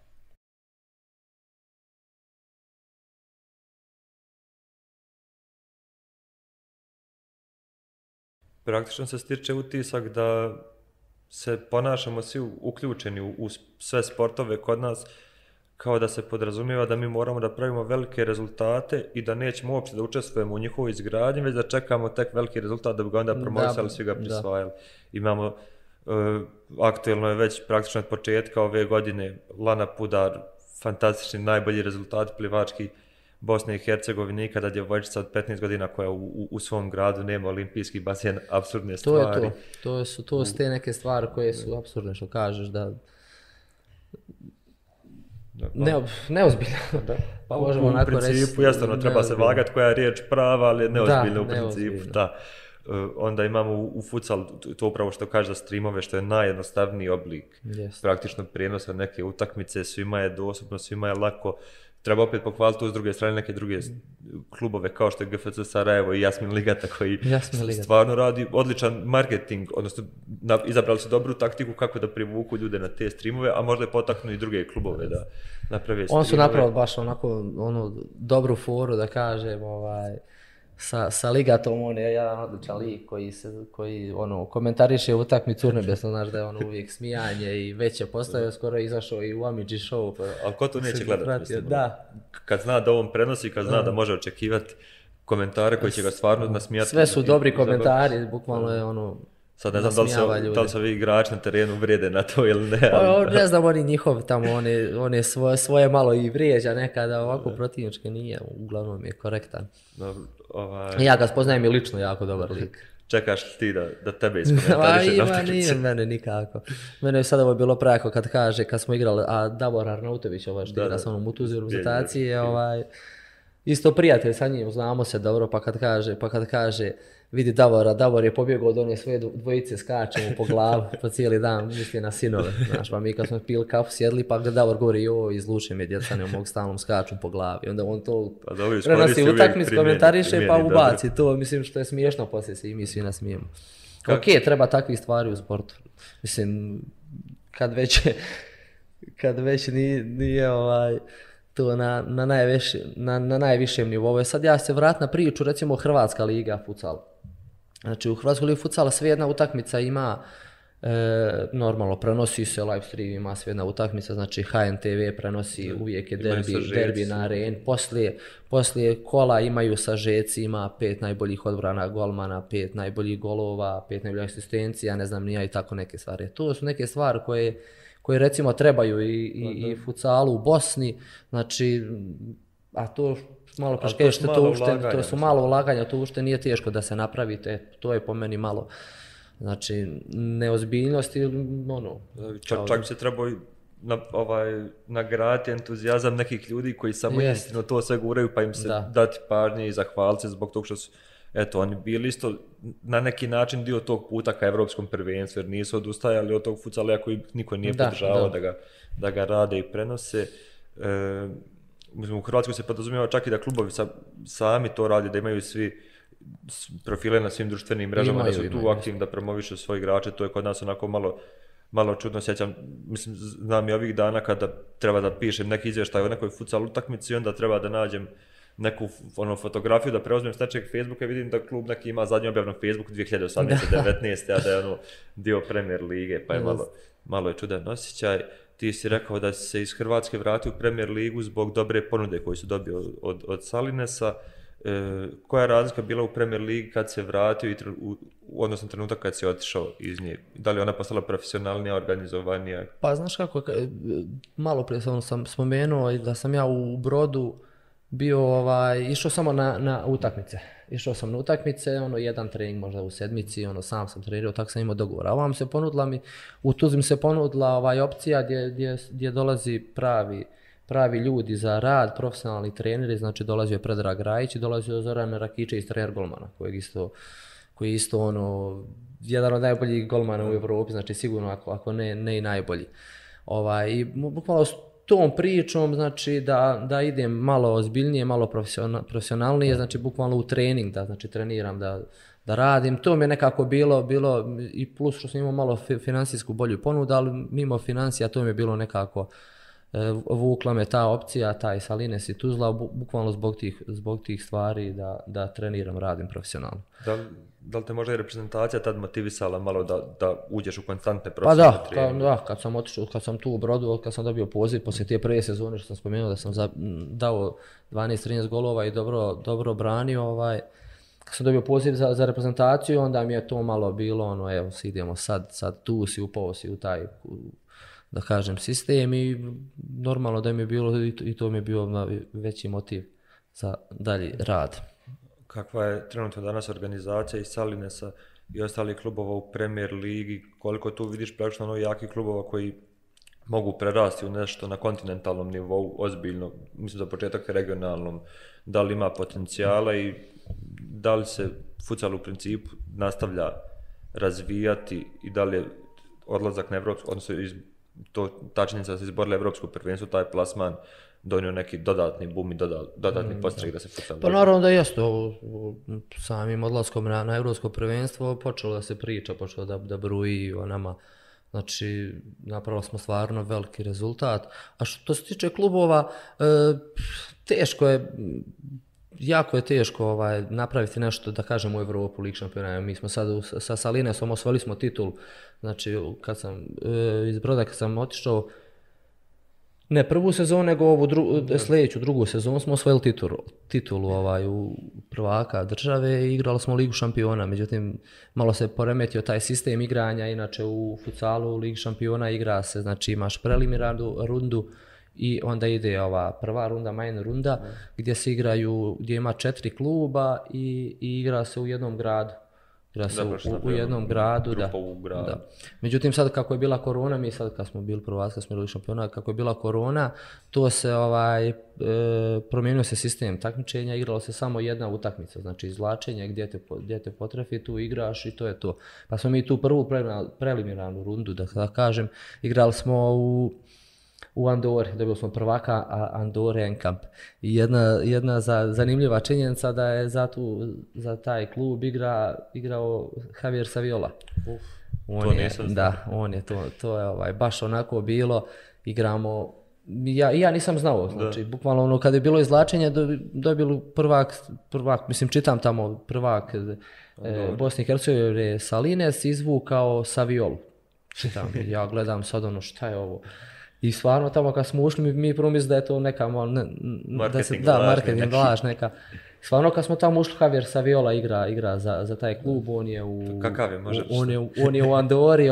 Praktično se stiče utisak da se ponašamo svi uključeni u sve sportove kod nas, kao da se podrazumijeva da mi moramo da pravimo velike rezultate i da nećemo uopće da učestvujemo u njihovoj izgradnji, već da čekamo tek veliki rezultat da bi ga onda promovisali, svi ga prisvajali. Imamo, aktuelno je već praktično od početka ove godine Lana Pudar, fantastični, najbolji rezultat plivački Bosne i Hercegovine, ikada djevojčica od 15 godina koja u svom gradu nema olimpijski bazen, apsurdne stvari. To su te neke stvari koje su apsurdne, što kažeš, da... Neozbiljno. Pa u principu, jasno, treba se vagati koja je riječ prava, ali je neozbiljno u principu. Da. Onda imamo u futsalu, to upravo što kaže za streamove, što je najjednostavniji oblik praktično prijenosa neke utakmice, svima je dostupno, svima je lako. Treba opet pohvaliti s druge strane neke druge klubove kao što je GFC Sarajevo i Jasmin Ligata koji stvarno radi odličan marketing, odnosno izabrali su dobru taktiku kako da privuku ljude na te streamove, a možda je potaknu i druge klubove da naprave streamove. On su napravili baš onako dobru foru, da kažem, sa Ligatom, on je jedan odličan lik koji komentariše utakmicu urnebesno, znaš da je uvijek smijanje i već je postavio, skoro izašao i u Amidži show. Ali ko to neće gledati? Da. Kad zna da on prenosi, kad zna da može očekivati komentare koji će ga stvarno nasmijati. Sve su dobri komentari, bukvalno je sad ne znam da li se ovi igrači na terenu vrijede na to ili ne. Ne znam, oni njihov tamo, on je svoje malo i vrijeđa nekada, ovako protivnički nije, uglavnom je korektan. Ja ga spoznajem i lično jako dobar lik. Čekaš ti da tebe iskomentariše na utakmici? Nije mene nikako. Mene je sad ovo bilo preko kad smo igrali, a Davor Arnautović, što igra sa onom u tuzi reprezentaciji, isto prijatelj sa njim, znamo se dobro, pa kad kaže vidi Davor je pobjegao od one svoje dvojice, skače mu po glavu po cijeli dan, misli na sinove. Znaš, pa mi kad smo pili kafu sjedli, pa davar govori, izluče me djeca, ne mogu stalno skaču po glavi. Onda on to prenosi utakmicu, komentariše pa ubaci to, mislim što je smiješno, poslije se i mi svi nasmijemo. Ok, treba takvih stvari u sportu. Mislim, kad već nije to na najvišem nivou. Sad ja se vratim na priču, recimo Hrvatska liga futsal. Znači u Hrvatskoj ligi futsala sve jedna utakmica ima, normalno prenosi se live stream, ima sve jedna utakmica, znači HNTV prenosi, uvijek je derbi na areni. Poslije kola imaju sažeci, ima 5 najboljih odbrana golmana, 5 najboljih golova, 5 najboljih asistencija, ne znam nija i tako neke stvari. To su neke stvari koje recimo trebaju i futsalu u Bosni, znači, a to malo kažete, to su malo ulaganja, to uopšte nije teško da se napravite, to je po meni malo, znači, neozbiljnost ili Čak se treba nagraditi entuzijazam nekih ljudi koji samo istino to sve guraju, pa im se dati pažnje i zahvaliti zbog toga što su oni bili isto na neki način dio tog puta ka evropskom prvenstvu, jer nisu odustajali od tog futsala koji niko nije podržavao da ga rade i prenose. U Hrvatskoj se podrazumijeva čak i da klubovi sami to radi, da imaju svi profile na svim društvenim mrežama, da su tu aktivni, da promovišu svoje igrače, to je kod nas onako malo čudno. Sjećam, mislim, znam i ovih dana kada treba da pišem neki izvještaj o nekoj futsal utakmici i onda treba da nađem neku fotografiju da preuzmem s nečeg Facebooka i vidim da klub neki ima zadnji objav na Facebooku 2018-19, a da je dio Premier lige, pa je malo je čudan osjećaj. Ti si rekao da si se iz Hrvatske vratio u Premier ligu zbog dobre ponude koju su dobio od Salinesa. koja je razlika bila u Premier Ligi kad se vratio i odnosno trenutak kad si otišao iz nje? Da li je ona postala profesionalnija, organizovanija? Pa znaš kako, malo prije sam spomenuo da sam ja u Brodu bio, išao samo na utakmice. Išao sam na utakmice, jedan trening možda u sedmici, sam sam trenirao, tako sam imao dogovor. A ovam se ponudila u Tuzli mi se ponudila opcija gdje dolazi pravi ljudi za rad, profesionalni treneri, znači dolazio je Predrag Rajić i dolazio je Zoran Rakičević, trener golmana, koji je isto jedan od najboljih golmana u Europi, znači sigurno ako ne i najbolji. I bukvalno s tom pričom, znači da idem malo ozbiljnije, malo profesionalnije, znači bukvalno u trening, da znači treniram, da radim. To mi je nekako bilo i plus što sam imao malo financijsku bolju ponudu, ali mimo financija to mi je bilo nekako vukla me ta opcija, taj Salines i Tuzla, bukvalno zbog tih stvari da treniram, radim profesionalno. Da li te možda i reprezentacija tad motivisala malo da uđeš u konstantne profesionalne treninge? Da, kad sam tu u Brodu, kad sam dobio poziv poslije te prve sezone što sam spomenuo da sam dao 12-13 golova i dobro branio, kad sam dobio poziv za reprezentaciju, onda mi je to malo bilo, evo idemo sad tu si, upao si u taj, da kažem, sistem i normalno da mi je bilo i to mi je bio veći motiv za dalji rad. Kakva je trenutno danas organizacija i Salinesa i ostalih klubova u Premier Ligi? Koliko tu vidiš praktično jakih klubova koji mogu prerasti u nešto na kontinentalnom nivou, ozbiljno, mislim za početak regionalnom, da li ima potencijala i da li se futsal u principu nastavlja razvijati i da li je odlazak na evropsku, odnosno ta činjenica da se izborili evropsko prvenstvo, taj plasman donio neki dodatni boom i dodatni podstrek da se futsal. Pa naravno da jeste, samim odlaskom na evropsko prvenstvo počelo da se priča, počelo da bruji o nama. Znači, napravili smo stvarno veliki rezultat. A što se tiče klubova, teško je, jako je teško napraviti nešto, da kažem, u Evropu, lig šampiona. Mi smo sad sa Salinesom osvojili smo titul, znači kad sam iz Broda, kad sam otišao, ne prvu sezonu, nego sljedeću, drugu sezonu smo osvojili titulu u prvaka države i igrali smo ligu šampiona. Međutim, malo se poremetio taj sistem igranja, inače u futsalu ligu šampiona igra se, znači imaš preliminarnu rundu i onda ide ova prva runda, main runda, gdje se igraju, gdje ima 4 kluba i igra se u jednom gradu. Igra se u jednom gradu, da. Međutim, sad kako je bila korona, mi sad kad smo bili prvaci, kad smo bili šampiona, kako je bila korona, to se promijenio se sistem takmičenja, igralo se samo jedna utakmica, znači izvlačenje gdje te potrefi, tu igraš i to je to. Pa smo mi tu prvu preliminarnu rundu, da kažem, igrali smo u Andori, dobili smo prvaka Andore Enkamp. I jedna zanimljiva činjenica da je za taj klub igrao Javier Saviola. To nisam znao. Da, to je baš onako bilo, igramo, ja nisam znao, znači bukvalno kad je bilo izvlačenje dobili prvak, mislim čitam tamo prvak Bosne i Hercegovine Salines izvukao Saviolu. Čitam, ja gledam sad šta je ovo. I stvarno tamo kad smo ušli, mi prvo misli da je to neka marketing laž neka. Stvarno kad smo tamo ušli, Javier Saviola igra za taj klub, on je u Andori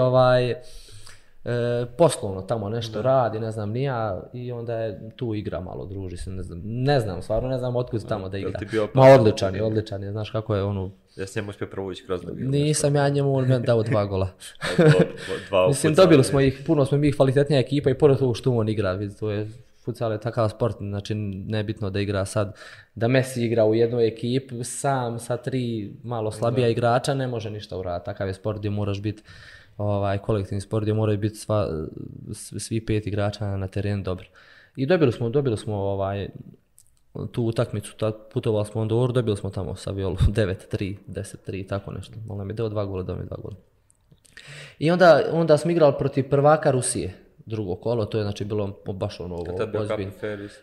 poslovno tamo nešto radi, ne znam ni ja, i onda je tu igra malo, druži se, stvarno ne znam otkud tamo da igra. Ma odličan je, znaš kako je ono. Ja sam njemu uspio provući kroz nogu. Nisam ja njemu, on meni dao 2 gola. Mislim, dobili smo ih, puno smo mi kvalitetnija ekipa i pored toga što on igra, to je futsal je takav sport, znači nebitno da igra sad, da Messi igra u jednoj ekipi, sam sa 3 malo slabija igrača ne može ništa uraditi, takav je sport gdje moraš biti kolektivni sport gdje moraju biti svi 5 igrača na terenu dobri. I dobili smo tu utakmicu, putovali smo u Andoru, dobili smo tamo Saviolu 9-3, 10-3, tako nešto. On nam je dao 2 gola, dao mi 2 gola. I onda smo igrali protiv prvaka Rusije, drugo kolo, to je znači bilo baš ono ozbiljno.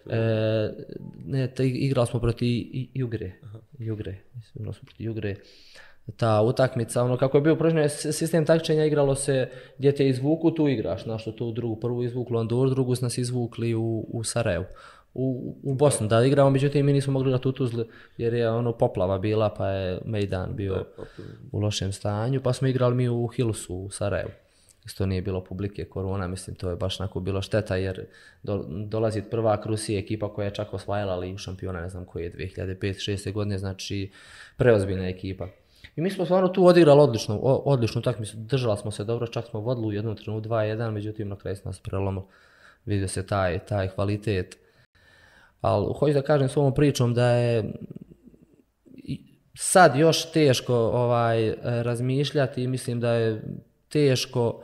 Igrali smo protiv Jugre. Ta utakmica, kako je bio prožen sistem takmičenja, igralo se gdje te izvuku, tu igraš, znaš što tu prvu izvukli u Andoru, drugu su nas izvukli u Sarajevu. u Bosnu da igramo, međutim mi nismo mogli igrati u Tuzli jer je poplava bila pa je Mejdan bio u lošem stanju, pa smo igrali mi u Hilusu u Sarajevu. Isto nije bilo publike, korona, mislim to je baš onako bilo šteta jer dolazi prvak Rusije, ekipa koja je čak osvajala Ligu šampiona, ne znam koji je 2005-2006 godine, znači preozbiljna ekipa. I mi smo stvarno tu odigrali odličnu utakmicu, držali smo se dobro, čak smo vodili u jednom trenutku 2-1, međutim na kraju nas prelomilo, vidio se taj kvalitet. Ali hoću da kažem s ovom pričom da je sad još teško razmišljati i mislim da je teško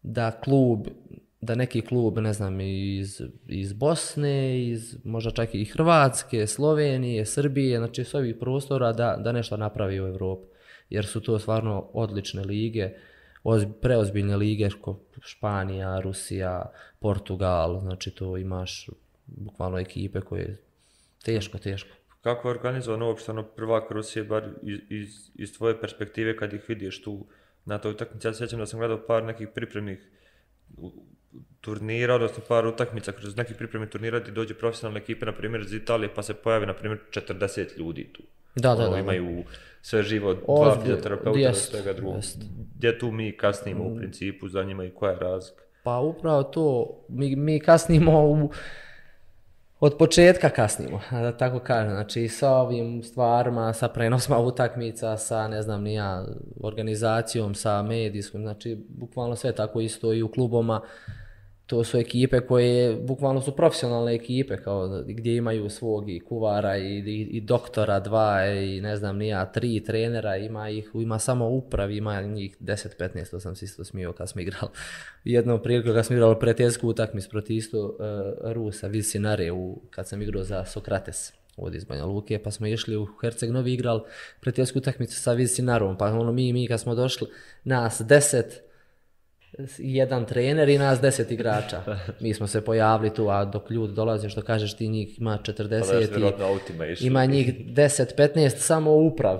da neki klub, ne znam, iz Bosne, možda čak i Hrvatske, Slovenije, Srbije, znači s ovih prostora da nešto napravi u Evropi. Jer su to stvarno odlične lige, preozbiljne lige, Španija, Rusija, Portugal, znači to imaš bukvalno ekipe koje teško. Kako je organizovano uopšte prvak Rusije, bar iz tvoje perspektive kad ih vidiš tu na toj utakmici? Ja se sjećam da sam gledao par nekih pripremnih turnira, odnosno par utakmica kroz nekih pripremnih turnira gdje dođe profesionalne ekipe, na primjer iz Italije, pa se pojavi na primjer 40 ljudi tu. Da. Imaju sve živo, 2 fizioterapeuta i svega drugog. Gdje tu mi kasnimo u principu za njima i koja je razlika? Pa upravo to, mi kasnimo od početka kasnimo, da tako kažem, znači sa ovim stvarima, sa prenosima utakmica, sa ne znam ni ja, organizacijom, sa medijskom, znači bukvalno sve tako isto i u klubovima. To su ekipe koje bukvalno su profesionalne ekipe kao gdje imaju svog i kuvara i doktora 2 i ne znam ni ja 3 trenera, ima samo upravi, ima njih 10-15, to sam se isto smio kad smo igrali. Jednom priliku kad smo igrali prijateljsku utakmicu protiv isto Rusa, Visinare, kad sam igrao za Sokrates ovdje iz Banja Luke, pa smo išli u Herceg Novi igrali prijateljsku utakmicu sa Visinarom, pa mi kad smo došli, nas 10, jedan trener i nas 10 igrača. Mi smo se pojavili tu, a dok ljudi dolaze, što kažeš ti, njih ima 40 ima njih 10-15 samo u upravi.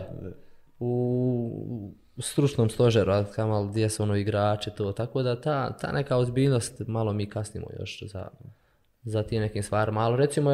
U stručnom stožeru, gdje su igrači, to. Tako da ta neka ozbiljnost, malo mi kasnimo još za tim nekim stvarima. Ali recimo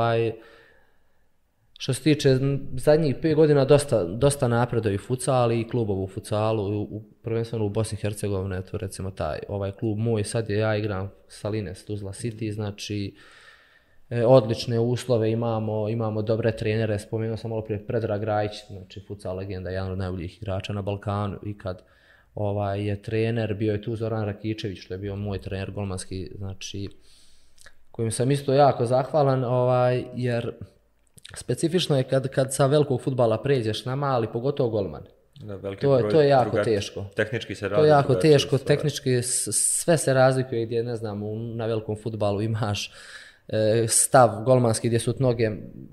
što se tiče zadnjih 5 godina dosta napreduje i futsal i klubov u futsalu, prvenstveno u Bosni i Hercegovini, to recimo ovaj klub moj, sad ja igram Salines Tuzla City, znači odlične uslove imamo dobre trenere, spomenuo sam malo prije Predrag Rajić, znači futsal legenda, jedan od najboljih igrača na Balkanu i kad je trener, bio je tu Zoran Rakičević, što je bio moj trener golmanski, znači kojim sam isto jako zahvalan, jer specifično je kad sa velikog fudbala pređeš na mali, pogotovo golman. To je jako teško. Tehnički se razlikuje. To je jako teško, tehnički sve se razlikuje gdje, ne znam, na velikom fudbalu imaš stav golmanski gdje su noge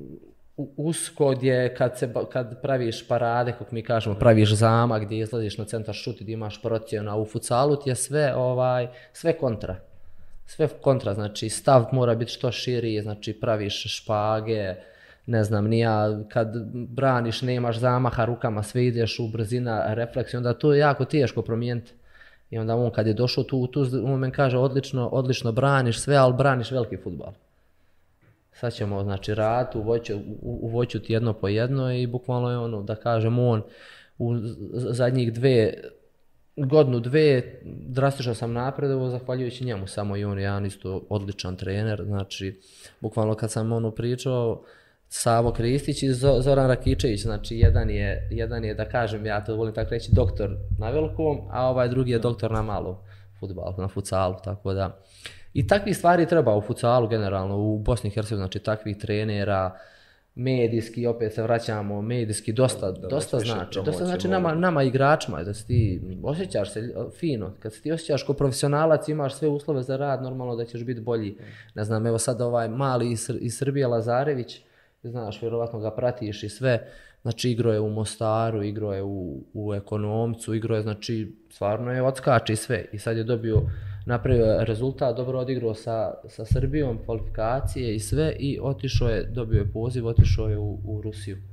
usko, gdje kad praviš parade, kako mi kažemo, praviš zamak, gdje izlaziš na centar šut, gdje imaš procjenu, a u futsalu ti je sve kontra. Sve kontra, znači stav mora biti što širi, znači praviš špage, ne znam, kad braniš, nemaš zamaha rukama, sve ideš u brzina, refleks, onda to je jako teško promijeniti. I onda on kad je došao tu on meni kaže odlično braniš sve, ali braniš veliki fudbal. Sad ćemo, znači, raditi, uvoću ti jedno po jedno i bukvalno je da kažem, on u zadnjih godinu, dve, drastično sam napredovao zahvaljujući njemu, samo i on je jedan isto odličan trener, znači, bukvalno kad sam pričao, Savo Kristić i Zoran Rakičević, znači jedan je, da kažem, ja to volim tako reći, doktor na velikom, a ovaj drugi je doktor na malom fudbalu, na futsalu, tako da. I takvih stvari treba u futsalu generalno, u Bosni i Hercegovini, znači takvih trenera, medijski, opet se vraćamo, medijski dosta znači. Dosta znači nama igračima, da se ti osjećaš se fino, kad se ti osjećaš kao profesionalac, imaš sve uslove za rad, normalno da ćeš biti bolji. Ne znam, evo sad ovaj mali iz Srbije Lazarević, znaš, vjerovatno ga pratiš i sve, znači igro je u Mostaru, igro je u Ekonomcu, igro je, znači, stvarno je odskače i sve. I sad je napravio rezultat, dobro odigrao sa Srbijom, kvalifikacije i sve i dobio je poziv, otišao je u Rusiju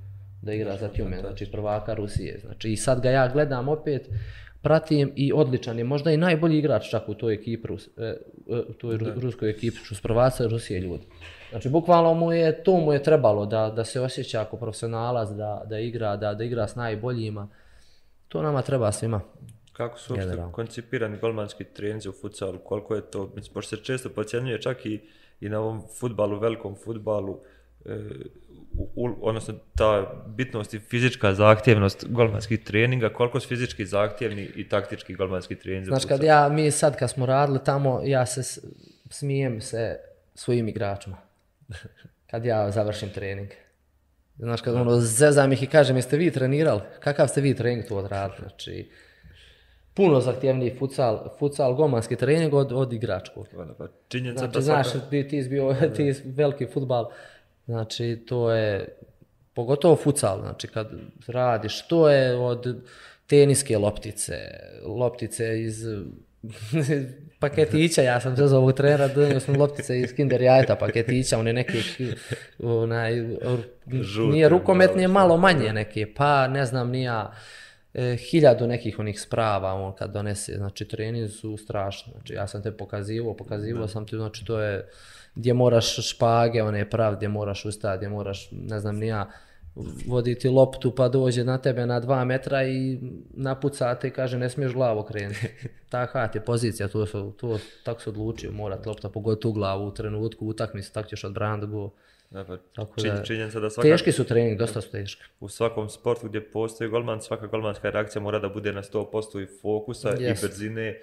da igra za Tjumen, znači prvaka Rusije. Znači i sad ga ja gledam opet, pratim i odličan je, možda i najbolji igrač čak u toj ekipi, toj ruskoj ekipi, što s prvaca Rusije ljudi. Znači bukvalno to mu je trebalo da se osjeća ako profesionalac, da igra s najboljima. To nama treba svima. Kako su uopšte koncipirani golmanski treninzi u futsalu, koliko je to, pošto se često podcjenjuje čak i na ovom fudbalu, velikom fudbalu, odnosno ta bitnost i fizička zahtjevnost golmanskih treninga, koliko su fizički zahtjevni i taktički golmanski treninzi. Znači mi sad kad smo radili tamo, ja se smijem se svojim igračima kad ja završim trening. Znaš, kad zezam ih i kažem, jeste vi trenirali? Kakav ste vi trening tu odradili? Znači, puno zahtjevniji futsal, golmanski trening od igračkog. Znači, znaš, ti veliki futbal, znači, to je, pogotovo futsal, znači, kad radiš, to je od teniske loptice iz paketića, ja sam zezao ovog trenera, donio sam loptice iz Kinder jajeta paketića, one neke, nije rukometne, malo manje neke, pa ne znam, nija, 1000 nekih onih sprava on kad donese, znači trening su strašni, znači ja sam te pokazivao sam ti, znači to je gdje moraš špage, one prav, gdje moraš ustati, gdje moraš, ne znam, nija, voditi loptu pa dođe na tebe na 2 metra i napucate i kaže ne smiješ glavu krenuti. Takva ti je pozicija, tako se odlučio, morati lopta pogoditi u glavu u trenutku, utakmice, tako ćeš odbraniti go. Činjenica da teški su trening, dosta su teški. U svakom sportu gdje postoji golman, svaka golmanska reakcija mora da bude na 100% i fokusa i brzine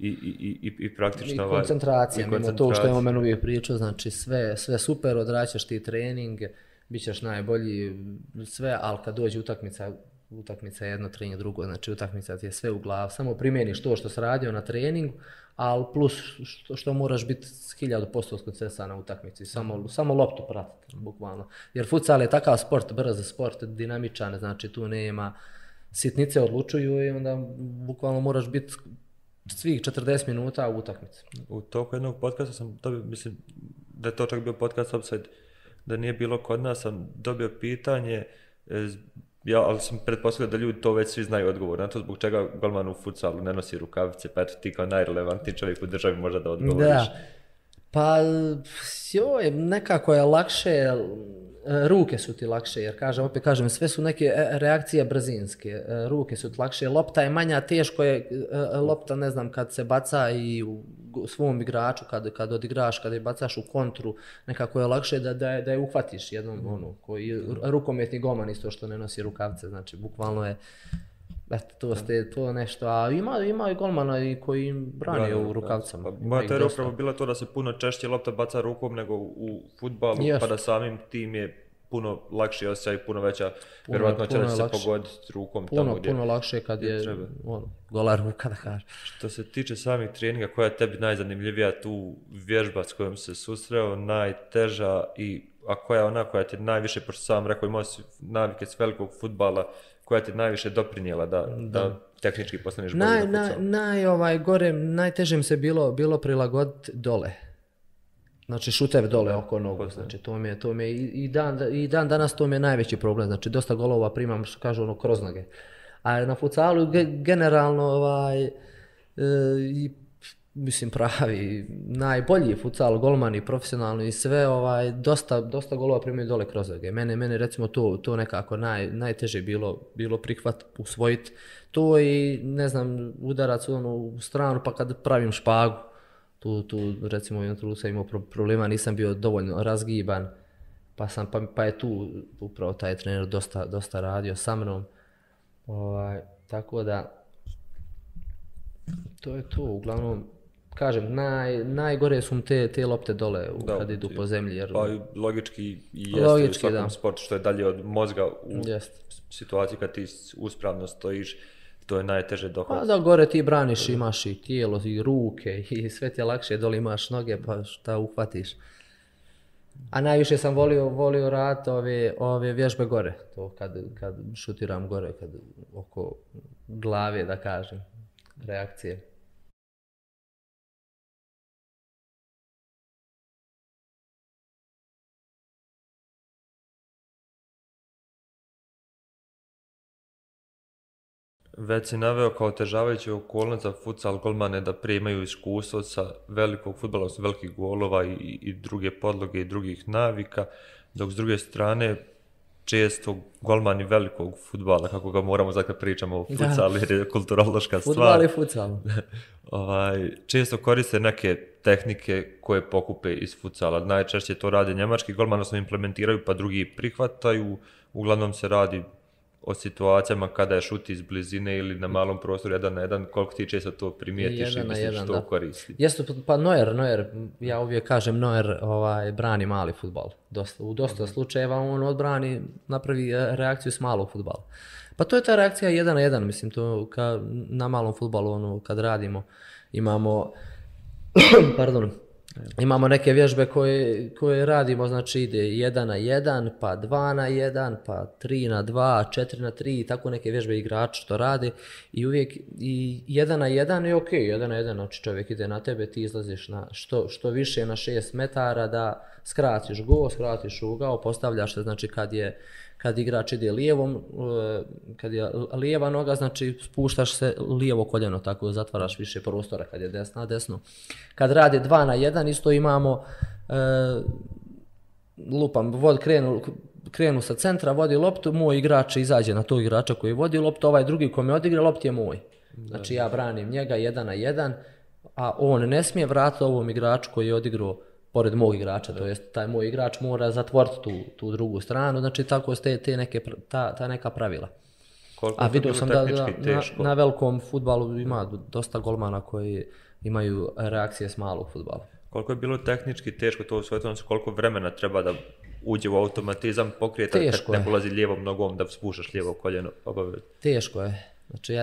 i praktično... I koncentracija, mimo to što je meni uvijek pričao, znači sve super, odraćaš ti trening, bit ćeš najbolji, sve, ali kad dođe utakmica je jedno, trening drugo, znači utakmica ti je sve u glavu, samo primjeniš to što si radio na treningu, ali plus što moraš biti 1000% skoncentrisan na utakmici, samo loptu pratiti, bukvalno. Jer futsal je takav sport, brz sport, dinamičan, znači tu nema, sitnice odlučuju i onda bukvalno moraš biti svih 40 minuta u utakmici. U toku jednog podcasta sam dobio, mislim da je to čak bio podcast Offside, da nije bilo kod nas, sam dobio pitanje, ali sam pretpostavio da ljudi to već svi znaju odgovor na to, zbog čega golman u futsalu ne nosi rukavice, pa eto ti kao najrelevantniji čovjek u državi možda da odgovoriš. Da, pa nekako je lakše, ruke su ti lakše, jer opet kažem, sve su neke reakcije brzinske, ruke su ti lakše, lopta je manja, teško je, lopta ne znam kad se baca i u svom igraču, kad odigraš, kad je bacaš u kontru, nekako je lakše da je uhvatiš jednom, koji rukometni golman isto što ne nosi rukavice, znači bukvalno je, to nešto, a ima i golmana koji brani u rukavicama. Moja teorija upravo bila to da se puno češće lopta baca rukom nego u fudbalu, pa da samim tim je puno lakši osjećaj, puno veća vjerovatnoća da će se pogoditi rukom tamo gdje puno lakše kad je gola ruka, da kažem. Što se tiče samih treninga, koja je tebi najzanimljivija tu vježba s kojom se susreo, najteža a koja je ona koja ti najviše, pošto sam rekao imao si navike s velikog fudbala, koja ti najviše doprinijela da tehnički postaneš bolji na futsalu? Najteže mi se bilo prilagoditi dole. Znači šutev dole oko nogu, znači to mi je i dan danas to mi je najveći problem, znači dosta golova primam, što kažu, kroz noge. A na futsalu generalno mislim pravi, najbolji futsal, golmani, profesionalni i sve, dosta golova primaju dole kroz noge. Mene recimo to nekako najteže bilo prihvat, usvojiti to i ne znam, udarac u stranu pa kad pravim špagu. Tu recimo u jednom trenutku sam imao problema, nisam bio dovoljno razgiban, pa je tu upravo taj trener dosta radio sa mnom. Tako da, to je to, uglavnom, kažem, najgore su te lopte dole kad idu po zemlji. Jer... Pa logički i jeste u svakom sportu što je dalje od mozga u situaciji kad ti uspravno stojiš. To je najteže dohvat. Pa da, gore ti braniš, imaš i tijelo, i ruke, i sve ti je lakše, dole imaš noge, pa šta uhvatiš. A najviše sam volio raditi ove vježbe gore, to kad šutiram gore, kad oko glave, da kažem, reakcije. Već si naveo kao otežavajući okolnost za futsal golmane da prije imaju iskustvo sa velikog fudbala, sa velikih golova i druge podloge i drugih navika, dok s druge strane često golmani velikog fudbala, kako ga moramo znati kad pričamo o futsalu, jer je kulturološka stvar. Fudbal i futsal. Često koriste neke tehnike koje pokupe iz futsala. Najčešće to rade njemački golman, odnosno implementiraju pa drugi prihvataju. Uglavnom se radi o situacijama kada je šut iz blizine ili na malom prostoru 1 na 1, koliko ti često to primijetiš i misliš što koristi. Jeste, pa Neuer, ja uvijek kažem Neuer brani mali fudbal. U dosta slučajeva on odbrani, napravi reakciju s malog fudbala. Pa to je ta reakcija 1 na 1, mislim, to na malom fudbalu kad radimo imamo imamo neke vježbe koje radimo, znači ide 1 na 1, pa 2 na 1, pa 3 na 2, 4 na 3, tako neke vježbe igrači to rade i uvijek i 1 na 1 je ok, 1 na 1, znači čovjek ide na tebe, ti izlaziš na što više na 6 metara da skratiš skratiš ugao, postavljaš se, znači kad igrač ide lijevom, kad je lijeva noga, znači spuštaš se lijevo koljeno, tako zatvaraš više prostora, kad je desno. Kad radi 2 na 1, isto imamo, krenu sa centra, vodi loptu, moj igrač izađe na tog igrača koji vodi loptu, ovaj drugi ko me odigra, lopt je moj. Znači ja branim njega 1 na 1, a on ne smije vratiti ovom igraču koji je odigrao pored mog igrača, to jest taj moj igrač mora zatvoriti tu drugu stranu, znači tako ste ta neka pravila. A vidio sam da na velikom fudbalu ima dosta golmana koji imaju reakcije s malog fudbala. Koliko je bilo tehnički teško to usvojiti, koliko vremena treba da uđe u automatizam pokrijeta kad ne ulazi lijevom nogom da spuštaš lijevo koljeno obavezno? Teško je. Znači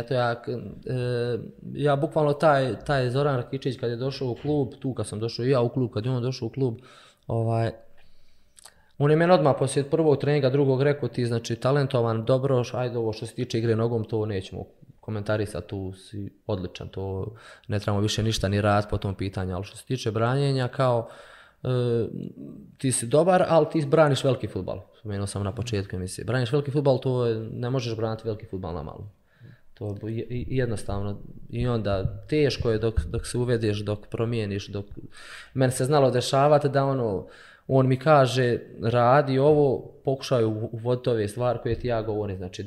ja bukvalno taj Zoran Rakičić kad je došao u klub, tu kad sam došao i ja u klub, kad je on došao u klub, on je meni odmah poslije prvog treninga drugog rekao ti znači talentovan, dobro, ajde ovo što se tiče igre nogom to nećemo komentarisati, tu si odličan, to ne trebamo više ništa ni raditi po tom pitanju, ali što se tiče branjenja kao ti si dobar, ali ti braniš veliki fudbal, spomenuo sam na početku emisije, braniš veliki fudbal, to ne možeš braniti veliki fudbal na malu. To je jednostavno i onda teško je dok se uvedeš, dok promijeniš, meni se znalo dešavati da on mi kaže radi ovo, pokušaj uvoditi ove stvari koje ti ja govorim, znači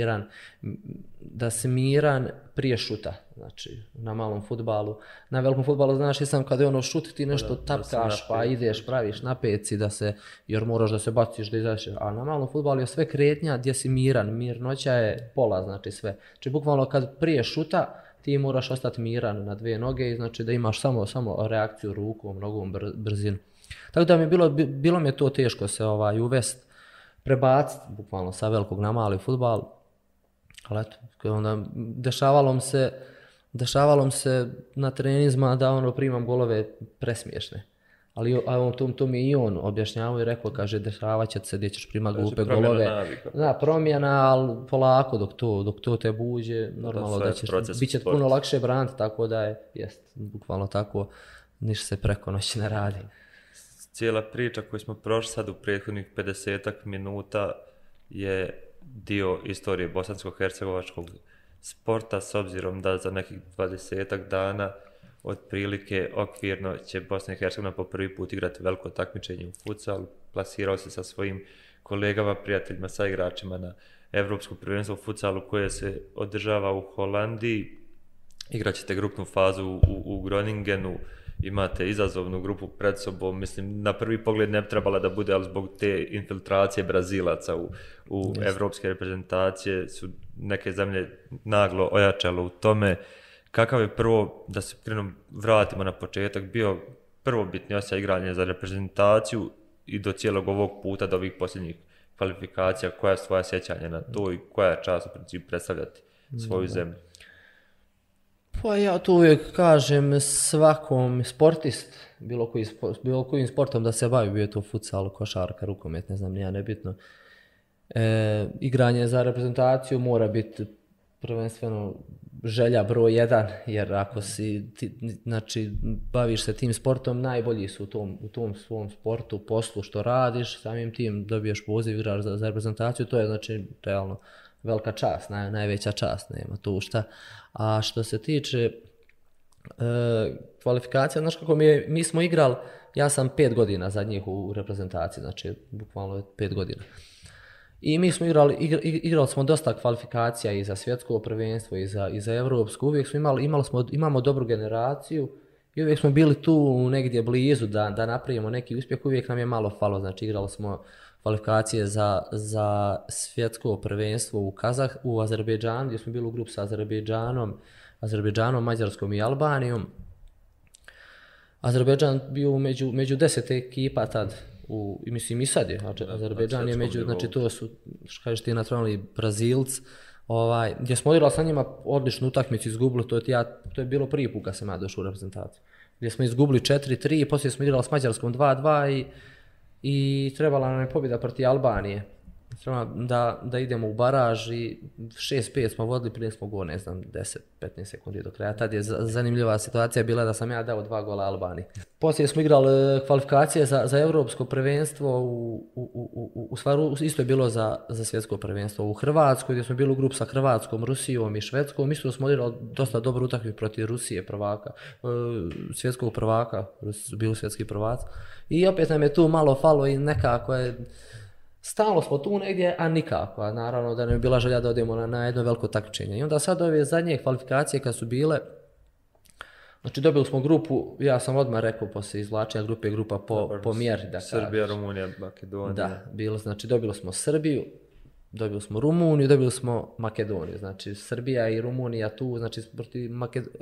da si miran prije šuta, znači na malom fudbalu. Na velikom fudbalu znaš sam kada je šut ti nešto tapkaš pa ideš, praviš na peci jer moraš da se baciš da izađeš, a na malom fudbalu je sve kretnja gdje si miran, mirnoća je pola, znači sve. Znači bukvalno kad prije šuta ti moraš ostati miran na dvije noge i znači da imaš samo reakciju rukom, nogom, brzinu. Tako da bilo mi je to teško se uvesti, prebaciti bukvalno sa velikog na mali fudbal, ali eto, onda dešavalo mi se na treninzima da primam golove presmiješne. Ali to mi je i on objašnjavao i rekao, kaže, dešavat će se gdje ćeš primat glupe golove. Da, promjena, ali polako dok to te buđe, normalno da ćeš, bit će puno lakše braniti, tako da jest, bukvalno tako, ništa se preko noći ne radi. Cijela priča koju smo prošli sad u prethodnih 50 minuta je dio istorije bosansko-hercegovačkog sporta, s obzirom da za nekih 20 dana otprilike okvirno će Bosna i Hercegovina po prvi put igrati veliko takmičenje u futsalu. Plasirao se sa svojim kolegama, prijateljima, sa igračima na Evropsko prvenstvo u futsalu koje se održava u Holandiji. Igrat ćete grupnu fazu u Groningenu, imate izazovnu grupu pred sobom, mislim na prvi pogled ne bi trebala da bude, ali zbog te infiltracije Brazilaca u evropske reprezentacije su neke zemlje naglo ojačale u tome. Kakav je prvo, da se vratimo na početak, bio prvobitni osjećaj igranja za reprezentaciju i do cijelog ovog puta, do ovih posljednjih kvalifikacija, koja je svoja sjećanja na to i koja je čast u principu predstavljati svoju zemlju? Pa ja to uvijek kažem svakom sportist, bilo kojim sportom da se bavi, bio to futsal, košarka, rukomet, ne znam, nije nebitno. Igranje za reprezentaciju mora biti prvenstveno želja broj 1, jer ako znači, baviš se tim sportom, najbolji su u tom svom sportu, poslu što radiš, samim tim dobiješ poziv, igraš za reprezentaciju, to je znači realno velika čast, najveća čast, nema tu šta. A što se tiče kvalifikacija, znaš kako mi smo igrali, ja sam 5 godina zadnjih u reprezentaciji, znači bukvalno 5 godina. I mi smo igrali smo dosta kvalifikacija i za svjetsko prvenstvo i za evropsko, uvijek smo imamo dobru generaciju i uvijek smo bili tu negdje blizu da napravimo neki uspjeh, uvijek nam je malo falo, znači igrali smo kvalifikacije za svjetsko prvenstvo u Azerbejdžanu, gdje smo bili u grupu sa Azerbejdžanom, Mađarskom i Albanijom. Azerbejdžan bio među 10 ekipa tad, mislim i sad je, Azerbejdžan je među, znači to su, što kažeš ti, naturalni Brazilci, gdje smo odigrali sa njima odličnu utakmicu, izgubili, to je bilo prvi put kad sam ja došao u reprezentaciju, gdje smo izgubili 4-3, poslije smo igrali s Mađarskom 2-2 i trebala nam je pobjeda protiv Albanije. Da idemo u baraž i 6-5 smo vodili, prije smo gol, ne znam, 10-15 sekundi do kraja. Tad je zanimljiva situacija bila da sam ja dao 2 gola Albaniji. Poslije smo igrali kvalifikacije za evropsko prvenstvo, u stvari isto je bilo za svjetsko prvenstvo u Hrvatskoj, gdje smo bili u grupu sa Hrvatskom, Rusijom i Švedskom. Isto smo odigrali dosta dobru utakmicu protiv Rusije, prvaka, svjetskog prvaka, bili svjetski prvac. I opet nam je tu malo falo i nekako je... Stalno smo tu negdje, a nikako, a naravno da nam je bila želja da odemo na jedno veliko takmičenje. I onda sad ove zadnje kvalifikacije kad su bile, znači dobili smo grupu, ja sam odmah rekao poslije izvlačenja grupa po mjeri. Srbija, Rumunija, Makedonija. Da, znači dobili smo Srbiju, dobili smo Rumuniju, dobili smo Makedoniju. Znači Srbija i Rumunija tu, znači protiv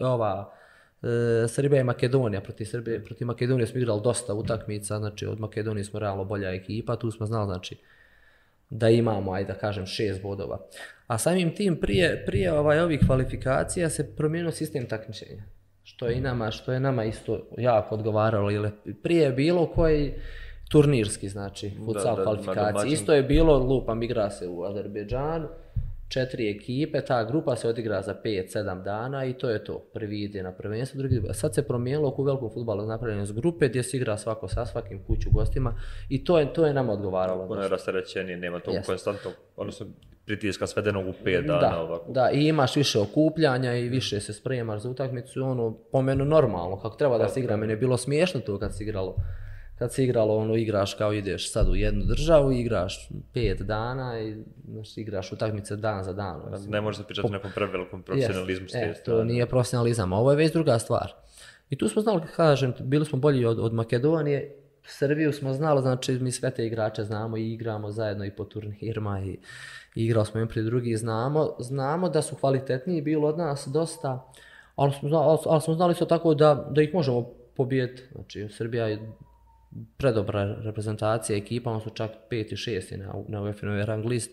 Srbija i Makedonija, protiv Makedonije smo igrali dosta utakmica, znači od Makedonije smo realno bolja ekipa, tu smo znali znači da imamo, ajde da kažem, 6 bodova. A samim tim prije ovih kvalifikacija se promijenio sistem takmičenja, što je nama isto jako odgovaralo, jer prije je bilo koji turnirski, znači futsal kvalifikacije, isto je bilo, lupam, igra se u Azerbejdžanu, 4 ekipe, ta grupa se odigra za 5-7 dana i to je to. Prvi ide na prvenstvo, drugi ide. Sad se promijenilo u velikom fudbalu napravljeno s grupe gdje se igra svako sa svakim, kuću gostima i to je nama odgovaralo. Puno je rasterećenije, nema tog konstantnog, odnosno pritiska svedenog u 5 dana ovako. Da, i imaš više okupljanja i više se spremaš za utakmicu, po meni normalno, kako treba da se igra. Meni je bilo smiješno to kad se igralo, igraš kao ideš sad u jednu državu, igraš 5 dana i igraš utakmice dan za dan. Ne može se pričati o nekom prevelikom profesionalizmu s te strane. To nije profesionalizam, ovo je već druga stvar. I tu smo znali, kažem, bili smo bolji od Makedonije, Srbiju smo znali, znači mi sve te igrače znamo i igramo zajedno i po turnirima i igrali smo im prije drugih, znamo da su kvalitetniji bilo od nas dosta, ali smo znali isto tako da ih možemo pobijediti. Znači Srbija je predobra reprezentacija, ekipa, oni su čak 5. i 6. na UEFA rang list,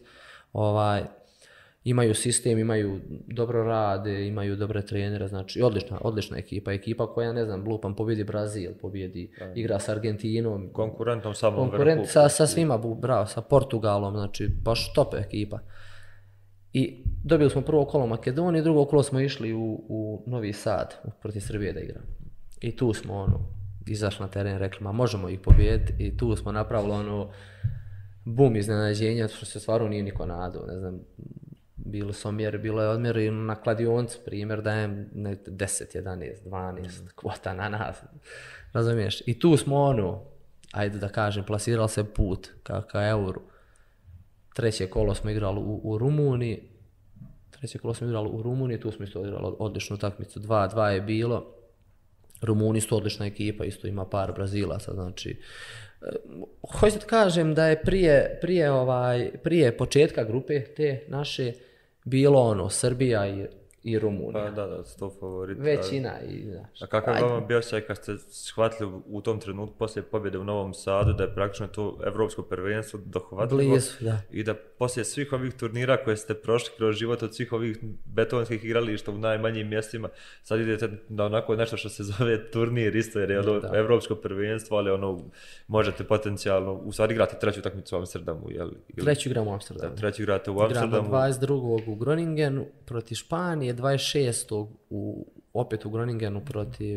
imaju sistem, imaju dobro rade, imaju dobre trenere, znači odlična ekipa koja, ne znam, lupam, pobjedi Brazil, igra s Argentinom. Konkurentom samom vrhu. Sa svima, bravo, sa Portugalom, znači baš top ekipa. I dobili smo prvo kolo Makedonije, drugo kolo smo išli u Novi Sad, protiv Srbije da igramo. I tu smo izašli na teren, rekli, možemo ih pobijediti i tu smo napravili bum iznenađenja, što se stvarno nije niko nadao, ne znam, bilo je odmjer i na kladioncu, primjer dajem 10, 11, 12 kvota na nas, razumiješ, i tu smo ajde da kažem, plasirali se put ka euru. Treće kolo smo igrali u Rumuniji, tu smo isto igrali odličnu utakmicu, 2-2 je bilo. Rumuni su odlična ekipa, isto ima par Brazilaca, znači hoću da kažem da je prije početka grupe te naše bilo Srbija i Rumunija. Pa da, su to favoriti. Većina. A kakav je vama bio osjećaj kad ste shvatili u tom trenutku poslije pobjede u Novom Sadu da je praktično to evropsko prvenstvo dohvatljivo? Blizu, da. I da poslije svih ovih turnira koje ste prošli kroz život od svih ovih betonskih igrališta u najmanjim mjestima, sad idete na onako nešto što se zove turnir isto, jer je evropsko prvenstvo, ali možete potencijalno, u stvari igrati treću utakmicu u Amsterdamu, jel? Treću igramo u Amsterdamu. Treću igrate u Amsterdamu. Igramo 22. u Groningenu protiv Španije, 26. opet u Groningenu protiv...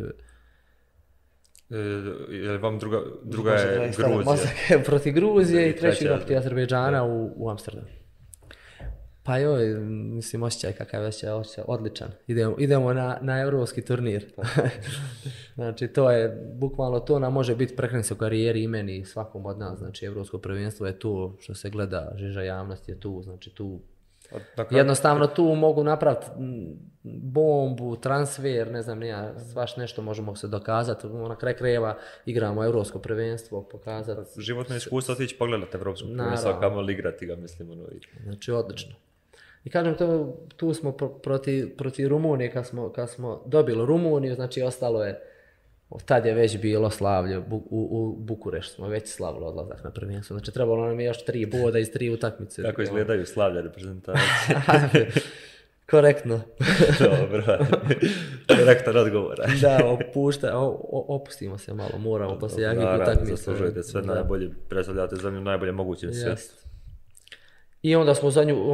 Je vam druga je Gruzija? Protiv Gruzije i treći igra protiv Azerbejdžana u Amsterdamu. Pa joj, mislim, osjećaj kakav je osjećaj, odličan. Idemo na evropski turnir. Znači, to je, bukvalno to nam može biti prekretnica u karijeri i meni i svakom od nas. Znači, evropsko prvenstvo je tu što se gleda, žiža javnost je tu, znači tu. Jednostavno tu mogu napraviti bombu, transfer, ne znam, svaš nešto možemo se dokazati. Na kraju krajeva igramo evropsko prvenstvo, pokazati. Životno iskustvo otići pogledati evropsko prvenstvo, a kamo li igrati ga, mislim. Znači, odlično. I kažem, tu smo protiv Rumunije, kad smo dobili Rumuniju, znači ostalo je, tad je već bilo slavlje, u Bukureštu smo već slavili odlazak na prvenstvo, znači trebalo nam je još 3 boda iz 3 utakmice. Kako izgledaju slavlje reprezentacije? Korektno. Dobro, korektan odgovor. Da, opustimo se malo, moramo poslije jakih utakmice. Zaslužujete sve najbolje, predstavljate zemlju najbolje mogućim svijetu. I onda smo za nju,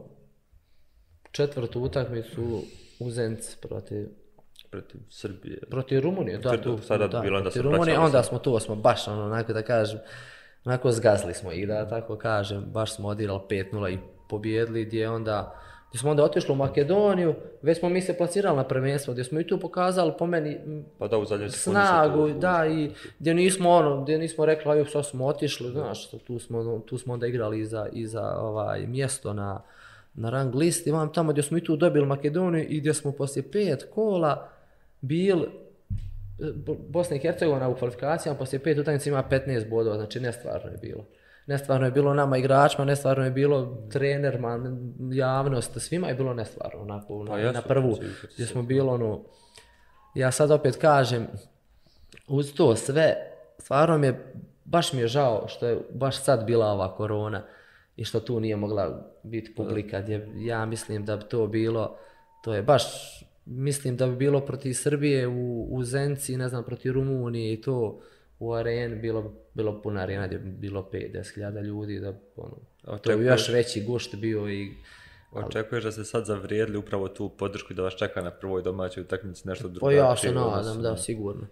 4. utakmicu u Zenc protiv Srbije. Protiv Rumunije, da, tu. Sada bilo da se Rumunije, onda smo baš, onako da kažem, onako zgazili smo ih, da tako kažem, baš smo odigrali 5-0 i pobjedili, gdje smo onda otišli u Makedoniju, već smo mi se plasirali na prvenstvo, gdje smo i tu pokazali po meni snagu, da, i gdje nismo rekli, ajoj, što smo otišli, znaš, tu smo onda igrali i za mjesto na rang listi, imam tamo gdje smo i tu dobili Makedoniju i gdje smo poslije 5 kola bili, Bosna i Hercegovina u kvalifikacijama, poslije 5 utakmica ima 15 bodova, znači nestvarno je bilo. Nestvarno je bilo nama igračima, nestvarno je bilo trenerima, javnost, svima je bilo nestvarno, onako, na prvu, gdje smo bilo, ja sad opet kažem, uz to sve, stvarno baš mi je žao što je baš sad bila ova korona i što tu nije mogla biti publika, gdje ja mislim da bi to bilo, to je baš, mislim da bi bilo protiv Srbije u Zenci, ne znam, protiv Rumunije i to u areni bilo puna arena gdje bi bilo 5-10 ljudi, da to bi još veći gušt bio i... Očekuješ da se sad zavrijedili upravo tu podršku i da vas čeka na prvoj domaćoj utakmici nešto drugo? Pa ja se nadam, da, sigurno.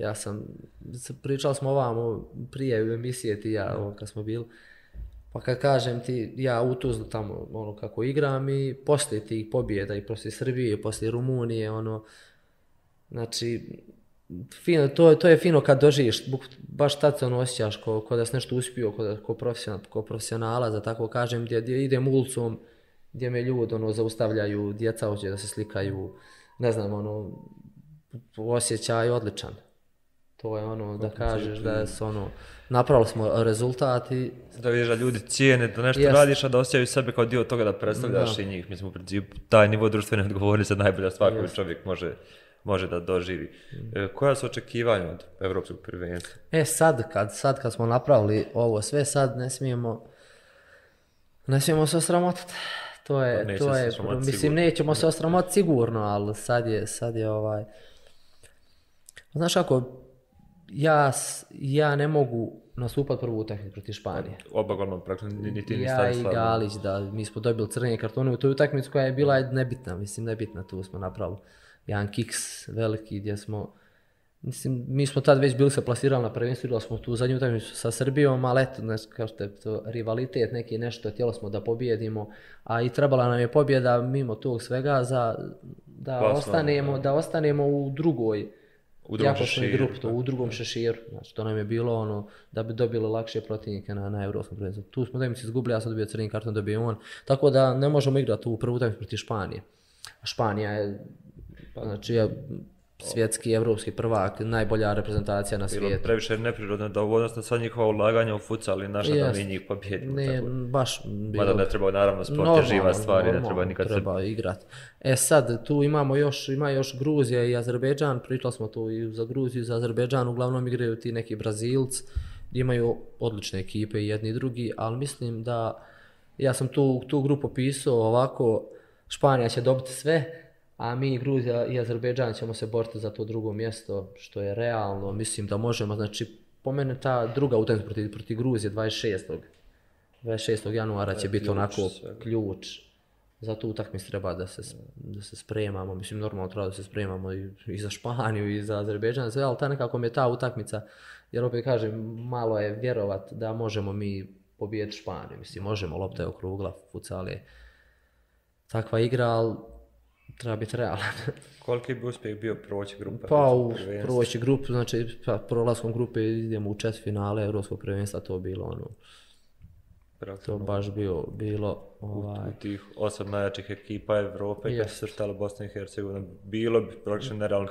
Pričali smo ovamo prije u emisije ti ja, kad smo bili, pa kad kažem ti, ja u Tuzlu tamo kako igram i poslije tih pobjeda i poslije Srbije i poslije Rumunije, znači, fino, to je fino kad doživiš, baš tad se osjećaš ko da si nešto uspio, ko profesionalac, da tako kažem, gdje idem ulicom, gdje me ljudi zaustavljaju, djeca hoće da se slikaju, ne znam, osjećaj odličan. To je da kažeš da se napravili smo rezultat i... Da vidiš da ljudi cijene, da nešto radiš, a da osjećaju sebe kao dio toga da predstavljaš i njih. Mislim, u principu, taj nivo društvene odgovornosti je najbolja stvar koju čovjek može da doživi. Koja su očekivanja od evropskog prvenstva? Sad kad smo napravili ovo sve, sad ne smijemo se osramotiti. Mislim, nećemo se osramotiti sigurno, ali sad je Znaš kako, ja ne mogu nastupati prvu utakmicu protiv Španije. Oba golman praktično niti ni Ja i Galić, da, mi smo dobili crvene kartone u toj utakmici koja je bila nebitna, tu smo napravili jedan kiks veliki gdje smo, mi smo tad već bili se plasirali na prvenstvu, igrali smo tu zadnju utakmicu sa Srbijom, ali eto, kao što je to rivalitet neki nešto, htjeli smo da pobjedimo, a i trebala nam je pobjeda mimo tog svega da ostanemo u drugoj u drugom šeširu. Znači, to nam je bilo da bi dobili lakše protivnike na evropskom prvenstvu. Tu smo da izgubili, ja sam dobio crveni karton, dobio on. Tako da ne možemo igrati u prvu utakmicu protiv Španije. Španija je svjetski, evropski prvak, najbolja reprezentacija na svijetu. Bilo previše neprirodno da odnosno sva njihova ulaganja u futsal i naša da mi njih pobjedimo. Ne, baš bilo... Mada ne treba, naravno, sport je živa stvar i ne treba nikad se... Treba igrati. Sad, tu ima još Gruzija i Azerbejdžan, pričali smo tu i za Gruziju i za Azerbejdžan, uglavnom igraju ti neki Brazilci, imaju odlične ekipe i jedni i drugi, ali mislim da, ja sam tu grupu pisao ovako, Španija će dobiti sve, a mi, Gruzija i Azerbejdžan, ćemo se boriti za to drugo mjesto, što je realno, mislim da možemo, znači, po mene ta druga utakmica protiv Gruzije 26. januara će biti onako ključ. Za tu utakmicu treba da se spremamo, mislim, normalno treba da se spremamo i za Španiju i za Azerbejdžan, sve, ali nekako mi je ta utakmica, jer opet kažem, malo je vjerovat da možemo mi pobijediti Španiju, mislim, možemo, lopta je okrugla, futsal je takva igra, ali treba biti realan. Koliki bi uspjeh bio proći grupa? Pa u proći grupu, znači prolaskom grupe idemo u četvrtfinale Europskog prvenstva, to bilo ono, to baš bilo u tih 8 najjačih ekipa Evrope, kad se srštala Bosna i Hercegovina, bilo bi praktično nerealno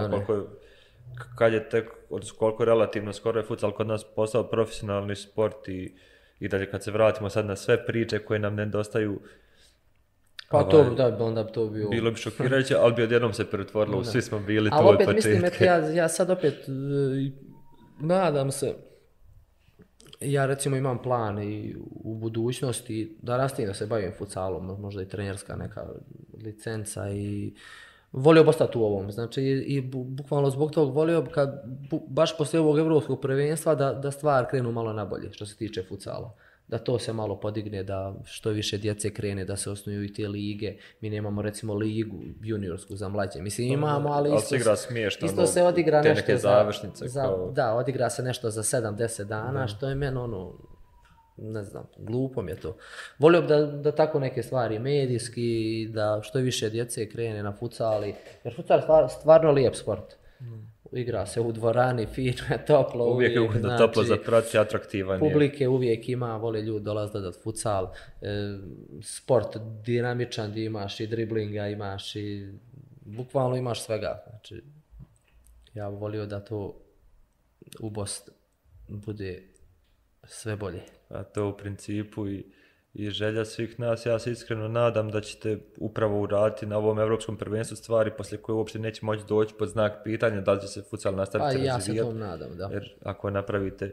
kad je tek, koliko relativno skoro je futsal kod nas postao profesionalni sport i dalje kad se vratimo sad na sve priče koje nam nedostaju, pa to, da, onda bi to bilo bi šokirajuće, ali bi odjednom se pretvorilo, svi smo bili tu od početka. Ali opet mislim, ja sad opet nadam se, ja recimo imam plan i u budućnosti da nastavim da se bavim futsalom, možda i trenerska neka licenca i volio bi ostati u ovom, znači i bukvalno zbog tog volio bi kad baš poslije ovog Europskog prvenstva da stvar krenu malo nabolje što se tiče futsala. Da to se malo podigne, da što više djece krene, da se osnuju i te lige. Mi nemamo recimo ligu juniorsku za mlađe. Mislim imamo, ali isto se odigra nešto da, odigra se nešto za 7-10 dana, što je meni ono, ne znam, glupo mi je to. Volio bi da tako neke stvari medijski, da što više djece krene na futsali, jer futsal je stvarno lijep sport. Igra se u dvorani, fino je, toplo. Uvijek je ugodno, znači, toplo za prati, atraktivan je. Publike uvijek ima, vole ljudi dolaziti gledati futsal. Sport dinamičan, gdje imaš i driblinga, imaš i bukvalno imaš svega. Znači, ja bih volio da to u Bosni bude sve bolje. A to u principu i želja svih nas, ja se iskreno nadam da ćete upravo uraditi na ovom Europskom prvenstvu stvari poslije koje uopće neće moći doći pod znak pitanja da li će se futsal nastaviti razvijati. Ja se tom nadam, da. Jer ako napravite,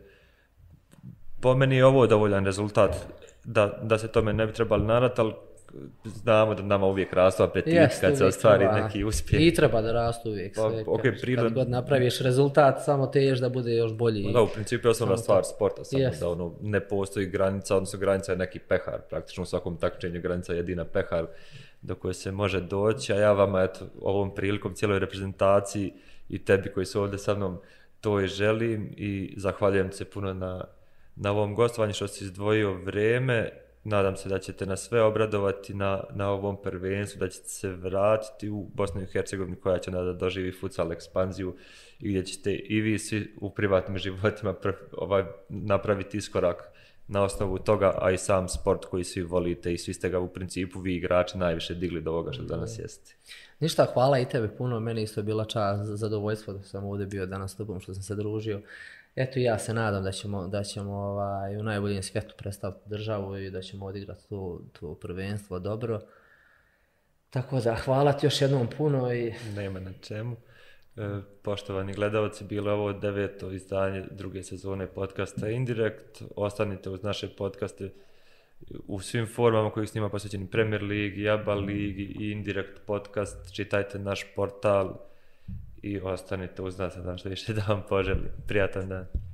po meni je ovo dovoljan rezultat da se tome ne bi trebali nadati, ali znamo da nama uvijek rastu apetiti kad se ostvari neki uspjeh. I treba da rastu uvijek sve. Kad god napraviš rezultat, samo tež da bude još bolji. Da, u principu je osnovna stvar sporta, samo da ono, ne postoji granica, odnosno granica je neki pehar, praktično u svakom takmičenju granica je jedina pehar do koje se može doći, a ja vama eto, ovom prilikom cijeloj reprezentaciji i tebi koji su ovdje sa mnom to i želim i zahvaljujem se puno na ovom gostovanju što si izdvojio vrijeme. Nadam se da ćete nas sve obradovati na ovom prvenstvu, da ćete se vratiti u Bosnu i Hercegovinu koja će da doživi futsal ekspanziju i gdje ćete i vi svi u privatnim životima napraviti iskorak na osnovu toga, a i sam sport koji svi volite i svi ste ga u principu vi igrači najviše digli do ovoga što danas jeste. Ništa, hvala i tebe puno, meni isto je bila čast, zadovoljstvo da sam ovdje bio danas s tobom, što sam se družio. Eto ja se nadam da ćemo u najboljem svijetu predstaviti državu i da ćemo odigrati to prvenstvo dobro. Tako da hvala ti još jednom puno i... Nema na čemu. Poštovani gledalci, bilo je ovo 9. izdanje druge sezone podcasta Indirekt. Ostanite uz naše podcaste u svim formama kojih snima posvećeni Premier Ligi, ABA Ligi i Indirekt podcast. Čitajte naš portal i ostanite uz nas, da vam što više da vam poželim. Prijatan dan.